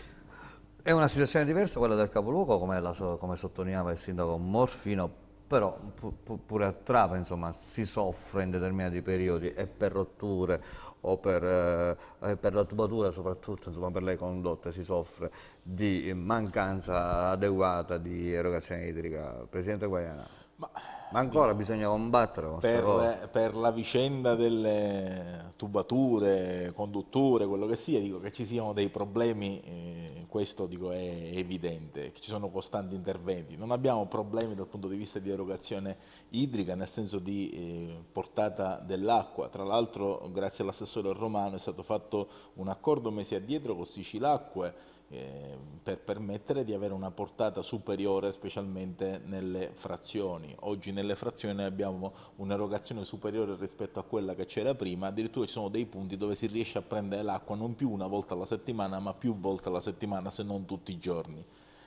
Speaker 1: È una situazione diversa quella del capoluogo, come, la, come sottolineava il sindaco Morfino, però pu pu pure a Trapani insomma si soffre in determinati periodi e per rotture o per, eh, per la tubatura soprattutto, insomma per le condotte si soffre di mancanza adeguata di erogazione idrica. Presidente Guaiana, ma, ma ancora bisogna combattere con questa cosa?
Speaker 6: Per la vicenda delle tubature, condutture, quello che sia, dico che ci siano dei problemi, eh, questo dico è evidente, che ci sono costanti interventi. Non abbiamo problemi dal punto di vista di erogazione idrica, nel senso di eh, portata dell'acqua. Tra l'altro grazie all'assessore Romano è stato fatto un accordo mesi addietro con Sicilacque Eh, per permettere di avere una portata superiore specialmente nelle frazioni. Oggi nelle frazioni abbiamo un'erogazione superiore rispetto a quella che c'era prima, addirittura ci sono dei punti dove si riesce a prendere l'acqua non più una volta alla settimana ma più volte alla settimana, se non tutti i giorni.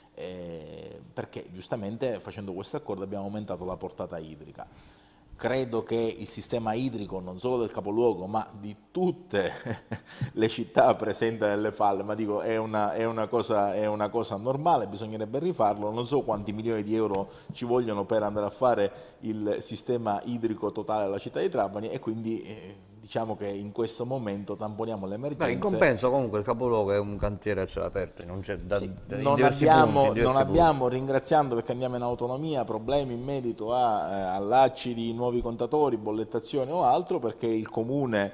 Speaker 6: Eh, perché giustamente facendo questo accordo abbiamo aumentato la portata idrica. Credo che il sistema idrico non solo del capoluogo ma di tutte le città presenti nelle falle, ma dico è una, è, una cosa, è una cosa normale, bisognerebbe rifarlo, non so quanti milioni di euro ci vogliono per andare a fare il sistema idrico totale della città di Trapani e quindi eh, diciamo che in questo momento tamponiamo le emergenze.
Speaker 1: Beh, in compenso comunque il capoluogo è un cantiere a cielo aperto, non c'è da,
Speaker 6: sì,
Speaker 1: da,
Speaker 6: non
Speaker 1: diversi
Speaker 6: abbiamo,
Speaker 1: punti,
Speaker 6: non
Speaker 1: punti.
Speaker 6: abbiamo, ringraziando perché andiamo in autonomia, problemi in merito a eh, allacci di nuovi contatori, bollettazioni o altro, perché il comune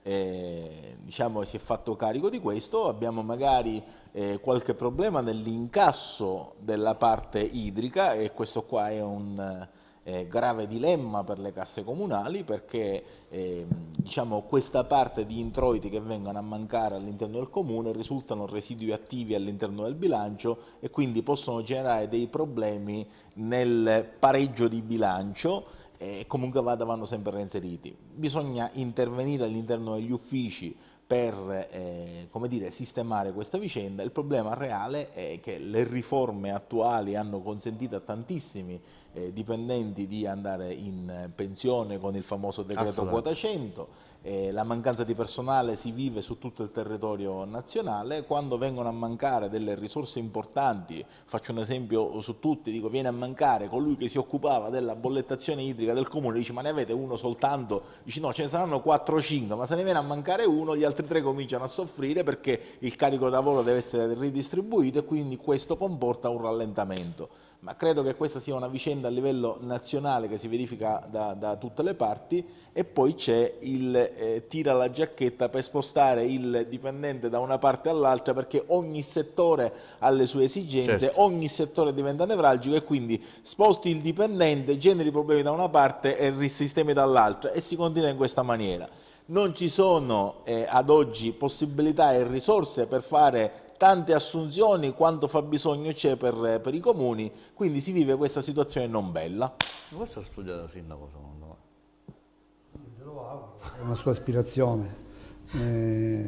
Speaker 6: eh, diciamo, si è fatto carico di questo. Abbiamo magari eh, qualche problema nell'incasso della parte idrica e questo qua è un Eh, grave dilemma per le casse comunali perché eh, diciamo, questa parte di introiti che vengono a mancare all'interno del comune risultano residui attivi all'interno del bilancio e quindi possono generare dei problemi nel pareggio di bilancio e comunque vanno sempre reinseriti. Bisogna intervenire all'interno degli uffici per eh, come dire, sistemare questa vicenda. Il problema reale è che le riforme attuali hanno consentito a tantissimi eh, dipendenti di andare in pensione con il famoso decreto quota cento, eh, la mancanza di personale si vive su tutto il territorio nazionale. Quando vengono a mancare delle risorse importanti, faccio un esempio su tutti, dico viene a mancare colui che si occupava della bollettazione idrica del comune, dice ma ne avete uno soltanto? Dici no, ce ne saranno quattro o cinque, ma se ne viene a mancare uno gli altri tre cominciano a soffrire perché il carico di lavoro deve essere ridistribuito e quindi questo comporta un rallentamento. Ma credo che questa sia una vicenda a livello nazionale che si verifica da, da tutte le parti, e poi c'è il eh, tira la giacchetta per spostare il dipendente da una parte all'altra, perché ogni settore ha le sue esigenze, certo. Ogni settore diventa nevralgico e quindi sposti il dipendente, generi problemi da una parte e risistemi dall'altra, e si continua in questa maniera. Non ci sono eh, ad oggi possibilità e risorse per fare tante assunzioni quanto fabbisogno c'è per, per i comuni, quindi si vive questa situazione non bella.
Speaker 1: Questo studia da sindaco secondo me?
Speaker 2: Te lo auguro, è una sua aspirazione. Eh,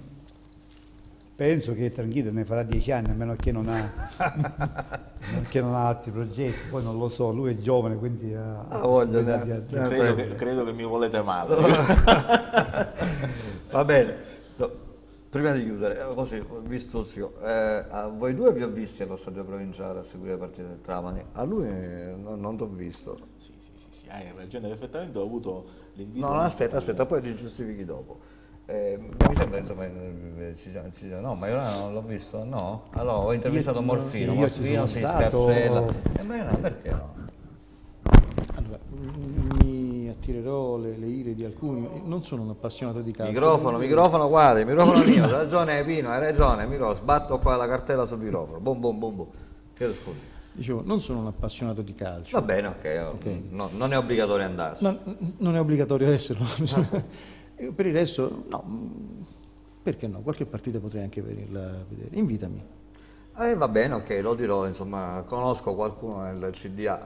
Speaker 2: penso che tranquillo ne farà dieci anni, a meno che non ha, che non ha altri progetti, poi non lo so, lui è giovane, quindi ha,
Speaker 1: ah, voglio,
Speaker 2: di,
Speaker 1: di,
Speaker 2: di,
Speaker 6: credo, che, credo che mi volete male.
Speaker 1: Va bene. No. Prima di chiudere, così, visto eh, a voi due vi ho visti allo stadio provinciale a seguire le partite del Trapani, a lui non, non ti ho visto.
Speaker 6: Sì, sì, sì, sì, hai ragione, perfettamente ho avuto l'invito.
Speaker 1: No, no, aspetta, aspetta, poi ti giustifichi dopo. Eh, mi sembra, insomma, ci siamo, ci siamo, no, ma io non l'ho visto, no? Allora, ho intervistato io, Morfino,
Speaker 2: sì,
Speaker 1: Morfino si scarsella. E ma no, perché no?
Speaker 3: Allora, mi attirerò le, le ire di alcuni, non sono un appassionato di calcio.
Speaker 1: Microfono, microfono, guarda, microfono mio, hai ragione Pino, hai ragione, microfono, sbatto qua la cartella sul microfono, bom bom bom bom. Chiedo scusa.
Speaker 3: Dicevo, non sono un appassionato di calcio.
Speaker 1: Va bene, ok, okay. No, non è obbligatorio andarci.
Speaker 3: No, non è obbligatorio esserlo. Per il resto, no, perché no, qualche partita potrei anche venirla a vedere, invitami.
Speaker 1: Eh, va bene, ok, lo dirò, insomma, conosco qualcuno nel C D A.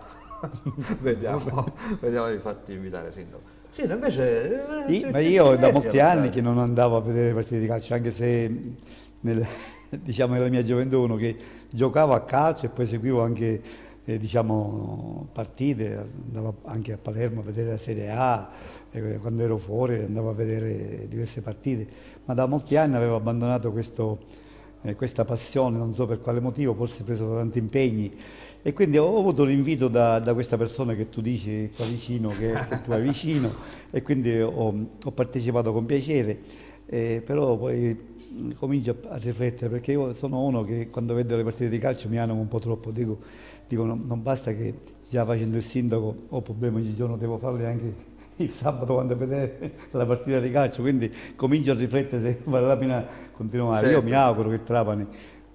Speaker 1: vediamo, vediamo di farti invitare, sindaco. Sì, invece,
Speaker 2: eh, ma io da molti anni che non andavo a vedere le partite di calcio, anche se nel, diciamo nella mia gioventù uno che giocava a calcio e poi seguivo anche eh, diciamo partite, andavo anche a Palermo a vedere la Serie A, eh, quando ero fuori andavo a vedere diverse partite, ma da molti anni avevo abbandonato questo, eh, questa passione, non so per quale motivo, forse preso da tanti impegni. E quindi ho avuto l'invito da, da questa persona che tu dici qua vicino, che, che tu hai vicino, e quindi ho, ho partecipato con piacere, eh, però poi comincio a, a riflettere, perché io sono uno che quando vedo le partite di calcio mi animo un po' troppo, dico, dico non, non basta che già facendo il sindaco ho problemi ogni giorno, devo farle anche il sabato quando a vedere la partita di calcio, quindi comincio a riflettere se vale la pena continuare. Certo. Io mi auguro che Trapani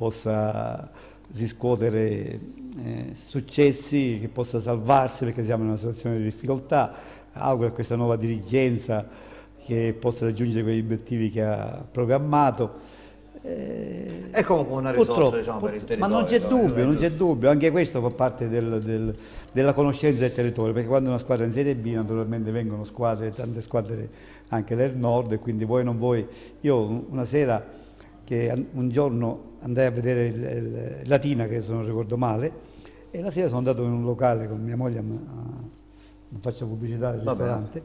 Speaker 2: possa riscuotere eh, successi, che possa salvarsi, perché siamo in una situazione di difficoltà. Auguro a questa nuova dirigenza che possa raggiungere quegli obiettivi che ha programmato.
Speaker 1: Eh, è comunque una risorsa, diciamo, per il territorio.
Speaker 2: Ma non c'è dubbio, non c'è dubbio, anche questo fa parte del, del, della conoscenza del territorio, perché quando una squadra è in Serie B naturalmente vengono squadre, tante squadre anche del nord, e quindi voi non voi. Io una sera, che un giorno andai a vedere il, il Latina, che se non ricordo male, e la sera sono andato in un locale con mia moglie, a, non faccio pubblicità del ristorante,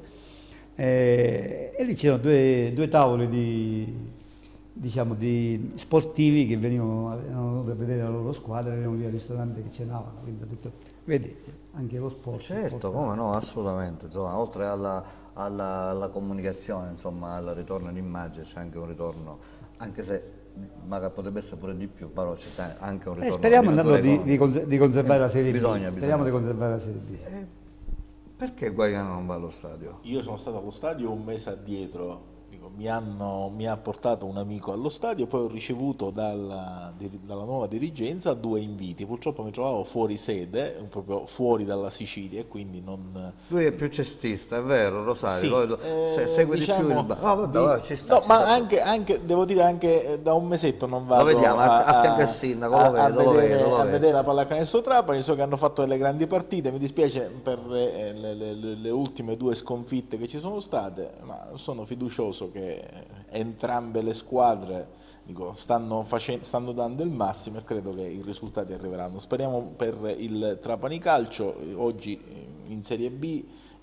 Speaker 2: e, e lì c'erano due, due tavole di, diciamo, di sportivi che venivano, erano venuti a vedere la loro squadra, erano lì al ristorante che cenavano, quindi ho detto, vedi, anche lo sport.
Speaker 1: Certo, come no, assolutamente, insomma, oltre alla, alla, alla comunicazione, insomma, al ritorno in immagine c'è anche un ritorno, anche se magari potrebbe essere pure di più, però c'è anche un ritorno.
Speaker 2: Eh, speriamo intanto di, di, di conservare eh, la Serie B.
Speaker 1: Bisogna,
Speaker 2: speriamo
Speaker 1: bisogna.
Speaker 2: di conservare la Serie B.
Speaker 1: Eh, perché Guaiano non va allo stadio?
Speaker 6: Io sono stato allo stadio un mese addietro. Mi, hanno, mi ha portato un amico allo stadio, poi ho ricevuto dalla, dalla nuova dirigenza due inviti. Purtroppo mi trovavo fuori sede, proprio fuori dalla Sicilia, e quindi non...
Speaker 1: Lui è più cestista, è vero, Rosario?
Speaker 6: Sì,
Speaker 1: lo,
Speaker 6: eh,
Speaker 1: segue
Speaker 6: diciamo,
Speaker 1: di più il... Oh, vabbè, vabbè, ci sta,
Speaker 6: no,
Speaker 1: ci
Speaker 6: ma
Speaker 1: sta.
Speaker 6: Anche, anche, devo dire, anche da un mesetto non vado
Speaker 1: lo vediamo,
Speaker 6: a,
Speaker 1: a fianco al sindaco,
Speaker 6: a,
Speaker 1: lo vedo,
Speaker 6: a,
Speaker 1: lo
Speaker 6: vedere,
Speaker 1: vedo, lo
Speaker 6: a
Speaker 1: vedo.
Speaker 6: vedere la pallacanestro Trapani. So che hanno fatto delle grandi partite, mi dispiace per le, le, le, le ultime due sconfitte che ci sono state, ma sono fiducioso che entrambe le squadre dico, stanno, facendo, stanno dando il massimo, e credo che i risultati arriveranno. Speriamo per il Trapani Calcio, oggi in Serie B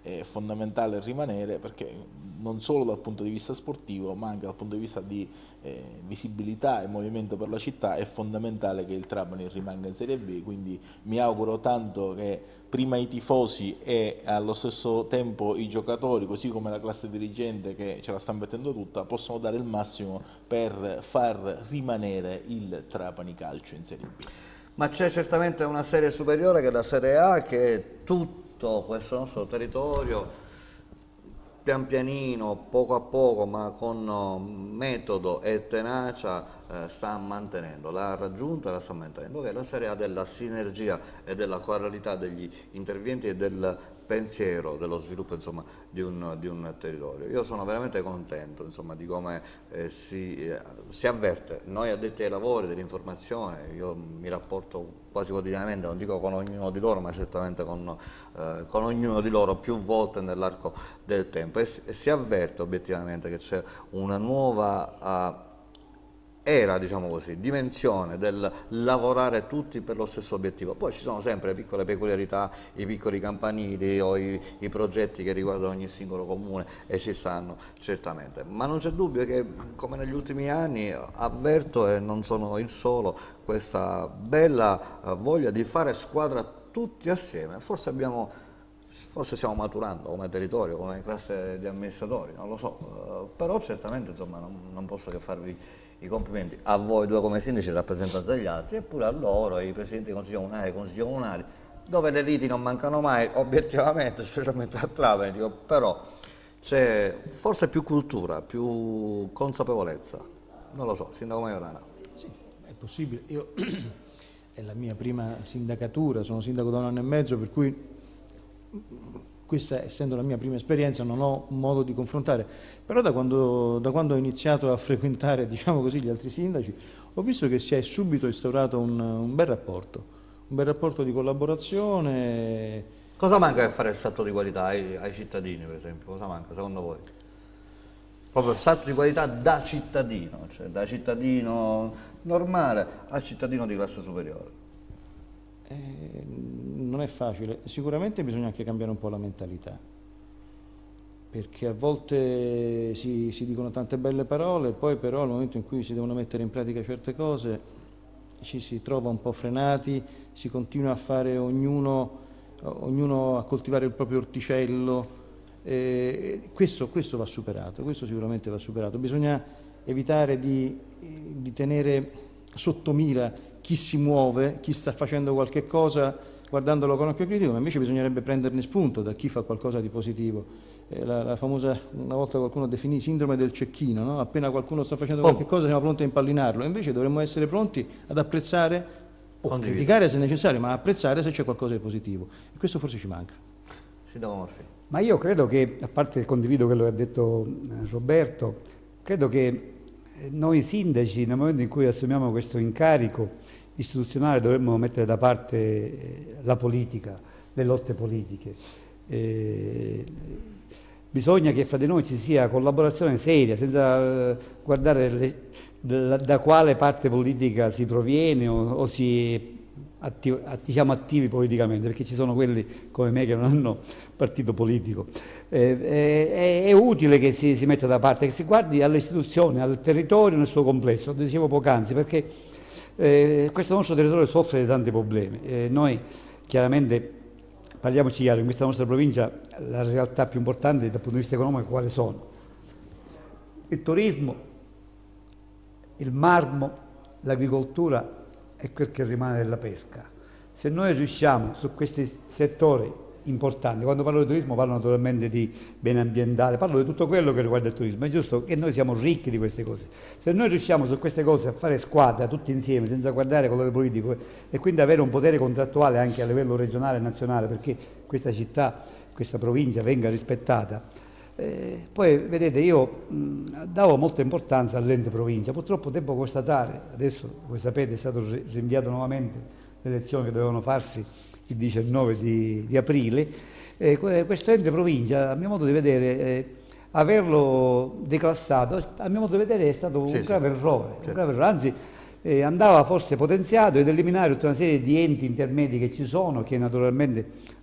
Speaker 6: è fondamentale rimanere, perché non solo dal punto di vista sportivo ma anche dal punto di vista di eh, visibilità e movimento per la città è fondamentale che il Trapani rimanga in Serie B, quindi mi auguro tanto che prima i tifosi e allo stesso tempo i giocatori, così come la classe dirigente che ce la sta mettendo tutta, possano dare il massimo per far rimanere il Trapani Calcio in Serie B.
Speaker 1: Ma c'è certamente una serie superiore che è la Serie A, che tutto questo nostro territorio pian pianino, poco a poco, ma con metodo e tenacia eh, sta mantenendo, l'ha raggiunta e la sta mantenendo, che è la Serie A della sinergia e della coralità degli interventi e del pensiero, dello sviluppo, insomma, di, un, di un territorio. Io sono veramente contento, insomma, di come eh, si, eh, si avverte. Noi addetti ai lavori dell'informazione, io mi rapporto quasi quotidianamente, non dico con ognuno di loro, ma certamente con, eh, con ognuno di loro più volte nell'arco del tempo, e, e si avverte obiettivamente che c'è una nuova uh, era, diciamo così, dimensione del lavorare tutti per lo stesso obiettivo. Poi ci sono sempre le piccole peculiarità, i piccoli campanili o i, i progetti che riguardano ogni singolo comune, e ci stanno certamente, ma non c'è dubbio che, come negli ultimi anni, avverto, e non sono il solo, questa bella uh, voglia di fare squadra tutti assieme. Forse abbiamo Forse stiamo maturando come territorio, come classe di amministratori, non lo so, uh, però certamente, insomma, non, non posso che farvi i complimenti a voi due come sindaci, rappresentanti degli altri, e pure a loro, i presidenti di consiglio comunale e consigli comunali, dove le liti non mancano mai, obiettivamente, specialmente a Trapani, dico, però c'è forse più cultura, più consapevolezza, non lo so, sindaco Majorana.
Speaker 3: Sì, è possibile. Io è la mia prima sindacatura, sono sindaco da un anno e mezzo, per cui questa, essendo la mia prima esperienza, non ho modo di confrontare, però da quando, da quando ho iniziato a frequentare, diciamo così, gli altri sindaci, ho visto che si è subito instaurato un, un bel rapporto, un bel rapporto di collaborazione.
Speaker 1: Cosa manca per fare il salto di qualità ai, ai cittadini, per esempio? Cosa manca secondo voi? Proprio il salto di qualità da cittadino, cioè da cittadino normale a cittadino di classe superiore.
Speaker 3: Eh, non è facile, sicuramente bisogna anche cambiare un po' la mentalità, perché a volte si, si dicono tante belle parole, poi però nel momento in cui si devono mettere in pratica certe cose ci si trova un po' frenati, si continua a fare ognuno, ognuno a coltivare il proprio orticello, eh, questo, questo va superato, questo sicuramente va superato. Bisogna evitare di, di tenere sotto mira chi si muove, chi sta facendo qualche cosa guardandolo con occhio critico, ma invece bisognerebbe prenderne spunto da chi fa qualcosa di positivo. Eh, la, la famosa, una volta qualcuno definì sindrome del cecchino, no? Appena qualcuno sta facendo qualche cosa siamo pronti a impallinarlo, invece dovremmo essere pronti ad apprezzare o a criticare se necessario, ma apprezzare se c'è qualcosa di positivo, e questo forse ci manca.
Speaker 1: Sindaco Morfi.
Speaker 2: Ma io credo che, a parte condivido quello che ha detto Roberto, credo che noi sindaci, nel momento in cui assumiamo questo incarico istituzionale, dovremmo mettere da parte la politica, le lotte politiche. Eh, bisogna che fra di noi ci sia collaborazione seria, senza guardare le, da, da quale parte politica si proviene o, o si attiv, diciamo attivi politicamente, perché ci sono quelli come me che non hanno partito politico. Eh, è, è utile che si, si metta da parte, che si guardi alle istituzioni, al territorio nel suo complesso, lo dicevo poc'anzi, perché eh, questo nostro territorio soffre di tanti problemi. Eh, noi chiaramente, parliamoci chiaro, in questa nostra provincia la realtà più importante dal punto di vista economico quali sono? Il turismo, il marmo, l'agricoltura e quel che rimane della pesca. Se noi riusciamo su questi settori importanti, quando parlo di turismo parlo naturalmente di bene ambientale, parlo di tutto quello che riguarda il turismo, è giusto che noi siamo ricchi di queste cose. Se noi riusciamo su queste cose a fare squadra tutti insieme, senza guardare colore politico, e quindi avere un potere contrattuale anche a livello regionale e nazionale, perché questa città, questa provincia venga rispettata, eh, poi vedete, io mh, davo molta importanza all'ente provincia, purtroppo devo constatare, adesso voi sapete è stato rinviato nuovamente le elezioni che dovevano farsi il diciannove di, di aprile, eh, questo ente provincia, a mio modo di vedere, eh, averlo declassato, a mio modo di vedere è stato
Speaker 1: sì,
Speaker 2: un grave
Speaker 1: sì.
Speaker 2: errore,
Speaker 1: Sì.
Speaker 2: un grave errore, anzi eh, andava forse potenziato ed eliminare tutta una serie di enti intermedi che ci sono, che naturalmente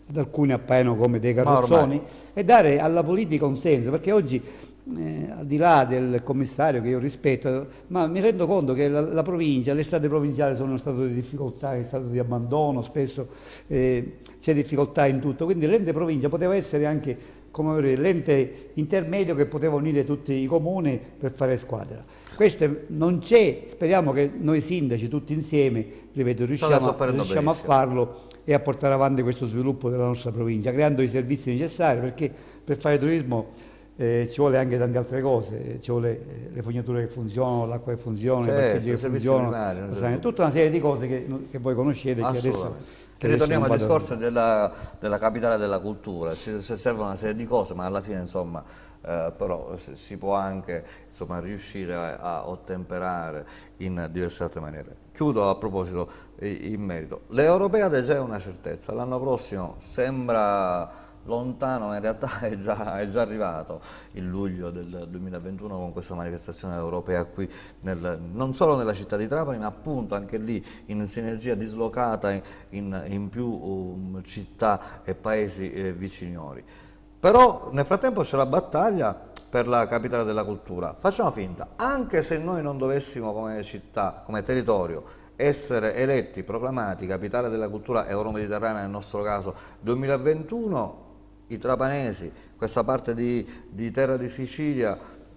Speaker 2: ad alcuni appaiono come dei carrozzoni, e dare alla politica un senso, perché oggi eh, al di là del commissario che io rispetto, ma mi rendo conto che la, la provincia, le strade provinciali sono in stato di difficoltà, in stato di abbandono, spesso eh, c'è difficoltà in tutto, quindi l'ente provincia poteva essere anche come l'ente intermedio che poteva unire tutti i comuni per fare squadra. Questo non c'è, speriamo che noi sindaci tutti insieme, ripeto, riusciamo, riusciamo a farlo e a portare avanti questo sviluppo della nostra provincia, creando i servizi necessari, perché per fare turismo eh, ci vuole anche tante altre cose, ci vuole eh, le fognature che funzionano, l'acqua che funziona, certo, i parcheggi che funzionano, primari, tutta una serie di cose che, che voi conoscete, che adesso...
Speaker 1: Che ritorniamo al discorso della, della capitale della cultura, ci serve una serie di cose, ma alla fine insomma eh, però si può anche insomma, riuscire a, a ottemperare in diverse altre maniere. Chiudo a proposito in merito. L'Europeade già è una certezza, l'anno prossimo sembra lontano, ma in realtà è già, è già arrivato il luglio del duemilaventuno con questa manifestazione europea qui, nel, non solo nella città di Trapani, ma appunto anche lì in sinergia dislocata in, in, in più um, città e paesi eh, viciniori. Però nel frattempo c'è la battaglia per la capitale della cultura. Facciamo finta, anche se noi non dovessimo come città, come territorio, essere eletti, proclamati capitale della cultura euromediterranea nel nostro caso duemilaventuno, i trapanesi, questa parte di, di terra di Sicilia,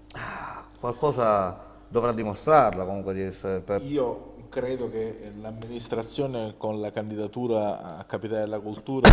Speaker 1: qualcosa dovrà dimostrarla comunque di essere per...
Speaker 6: Io credo che l'amministrazione con la candidatura a capitale della cultura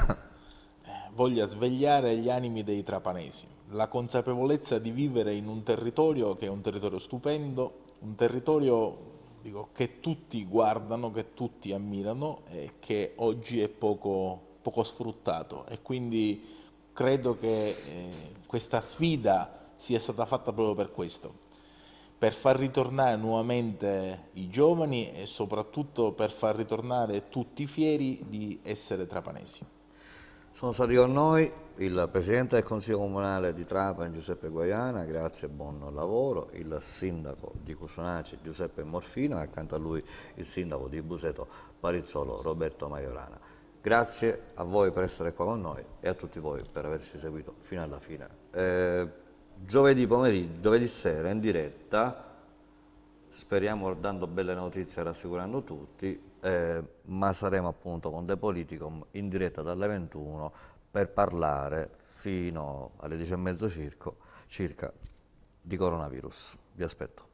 Speaker 6: voglia svegliare gli animi dei trapanesi, la consapevolezza di vivere in un territorio che è un territorio stupendo, un territorio dico, che tutti guardano, che tutti ammirano e che oggi è poco, poco sfruttato, e quindi credo che eh, questa sfida sia stata fatta proprio per questo, per far ritornare nuovamente i giovani e soprattutto per far ritornare tutti fieri di essere trapanesi.
Speaker 1: Sono stati con noi il Presidente del Consiglio Comunale di Trapani Giuseppe Guaiana, grazie e buon lavoro, il Sindaco di Custonaci Giuseppe Morfino e accanto a lui il Sindaco di Buseto Parizzolo Roberto Maiorana. Grazie a voi per essere qua con noi e a tutti voi per averci seguito fino alla fine. Eh, giovedì pomeriggio, giovedì sera in diretta, speriamo dando belle notizie e rassicurando tutti, eh, ma saremo appunto con The Politicom in diretta dalle ventuno per parlare fino alle dieci e mezzo circa, circa di coronavirus. Vi aspetto.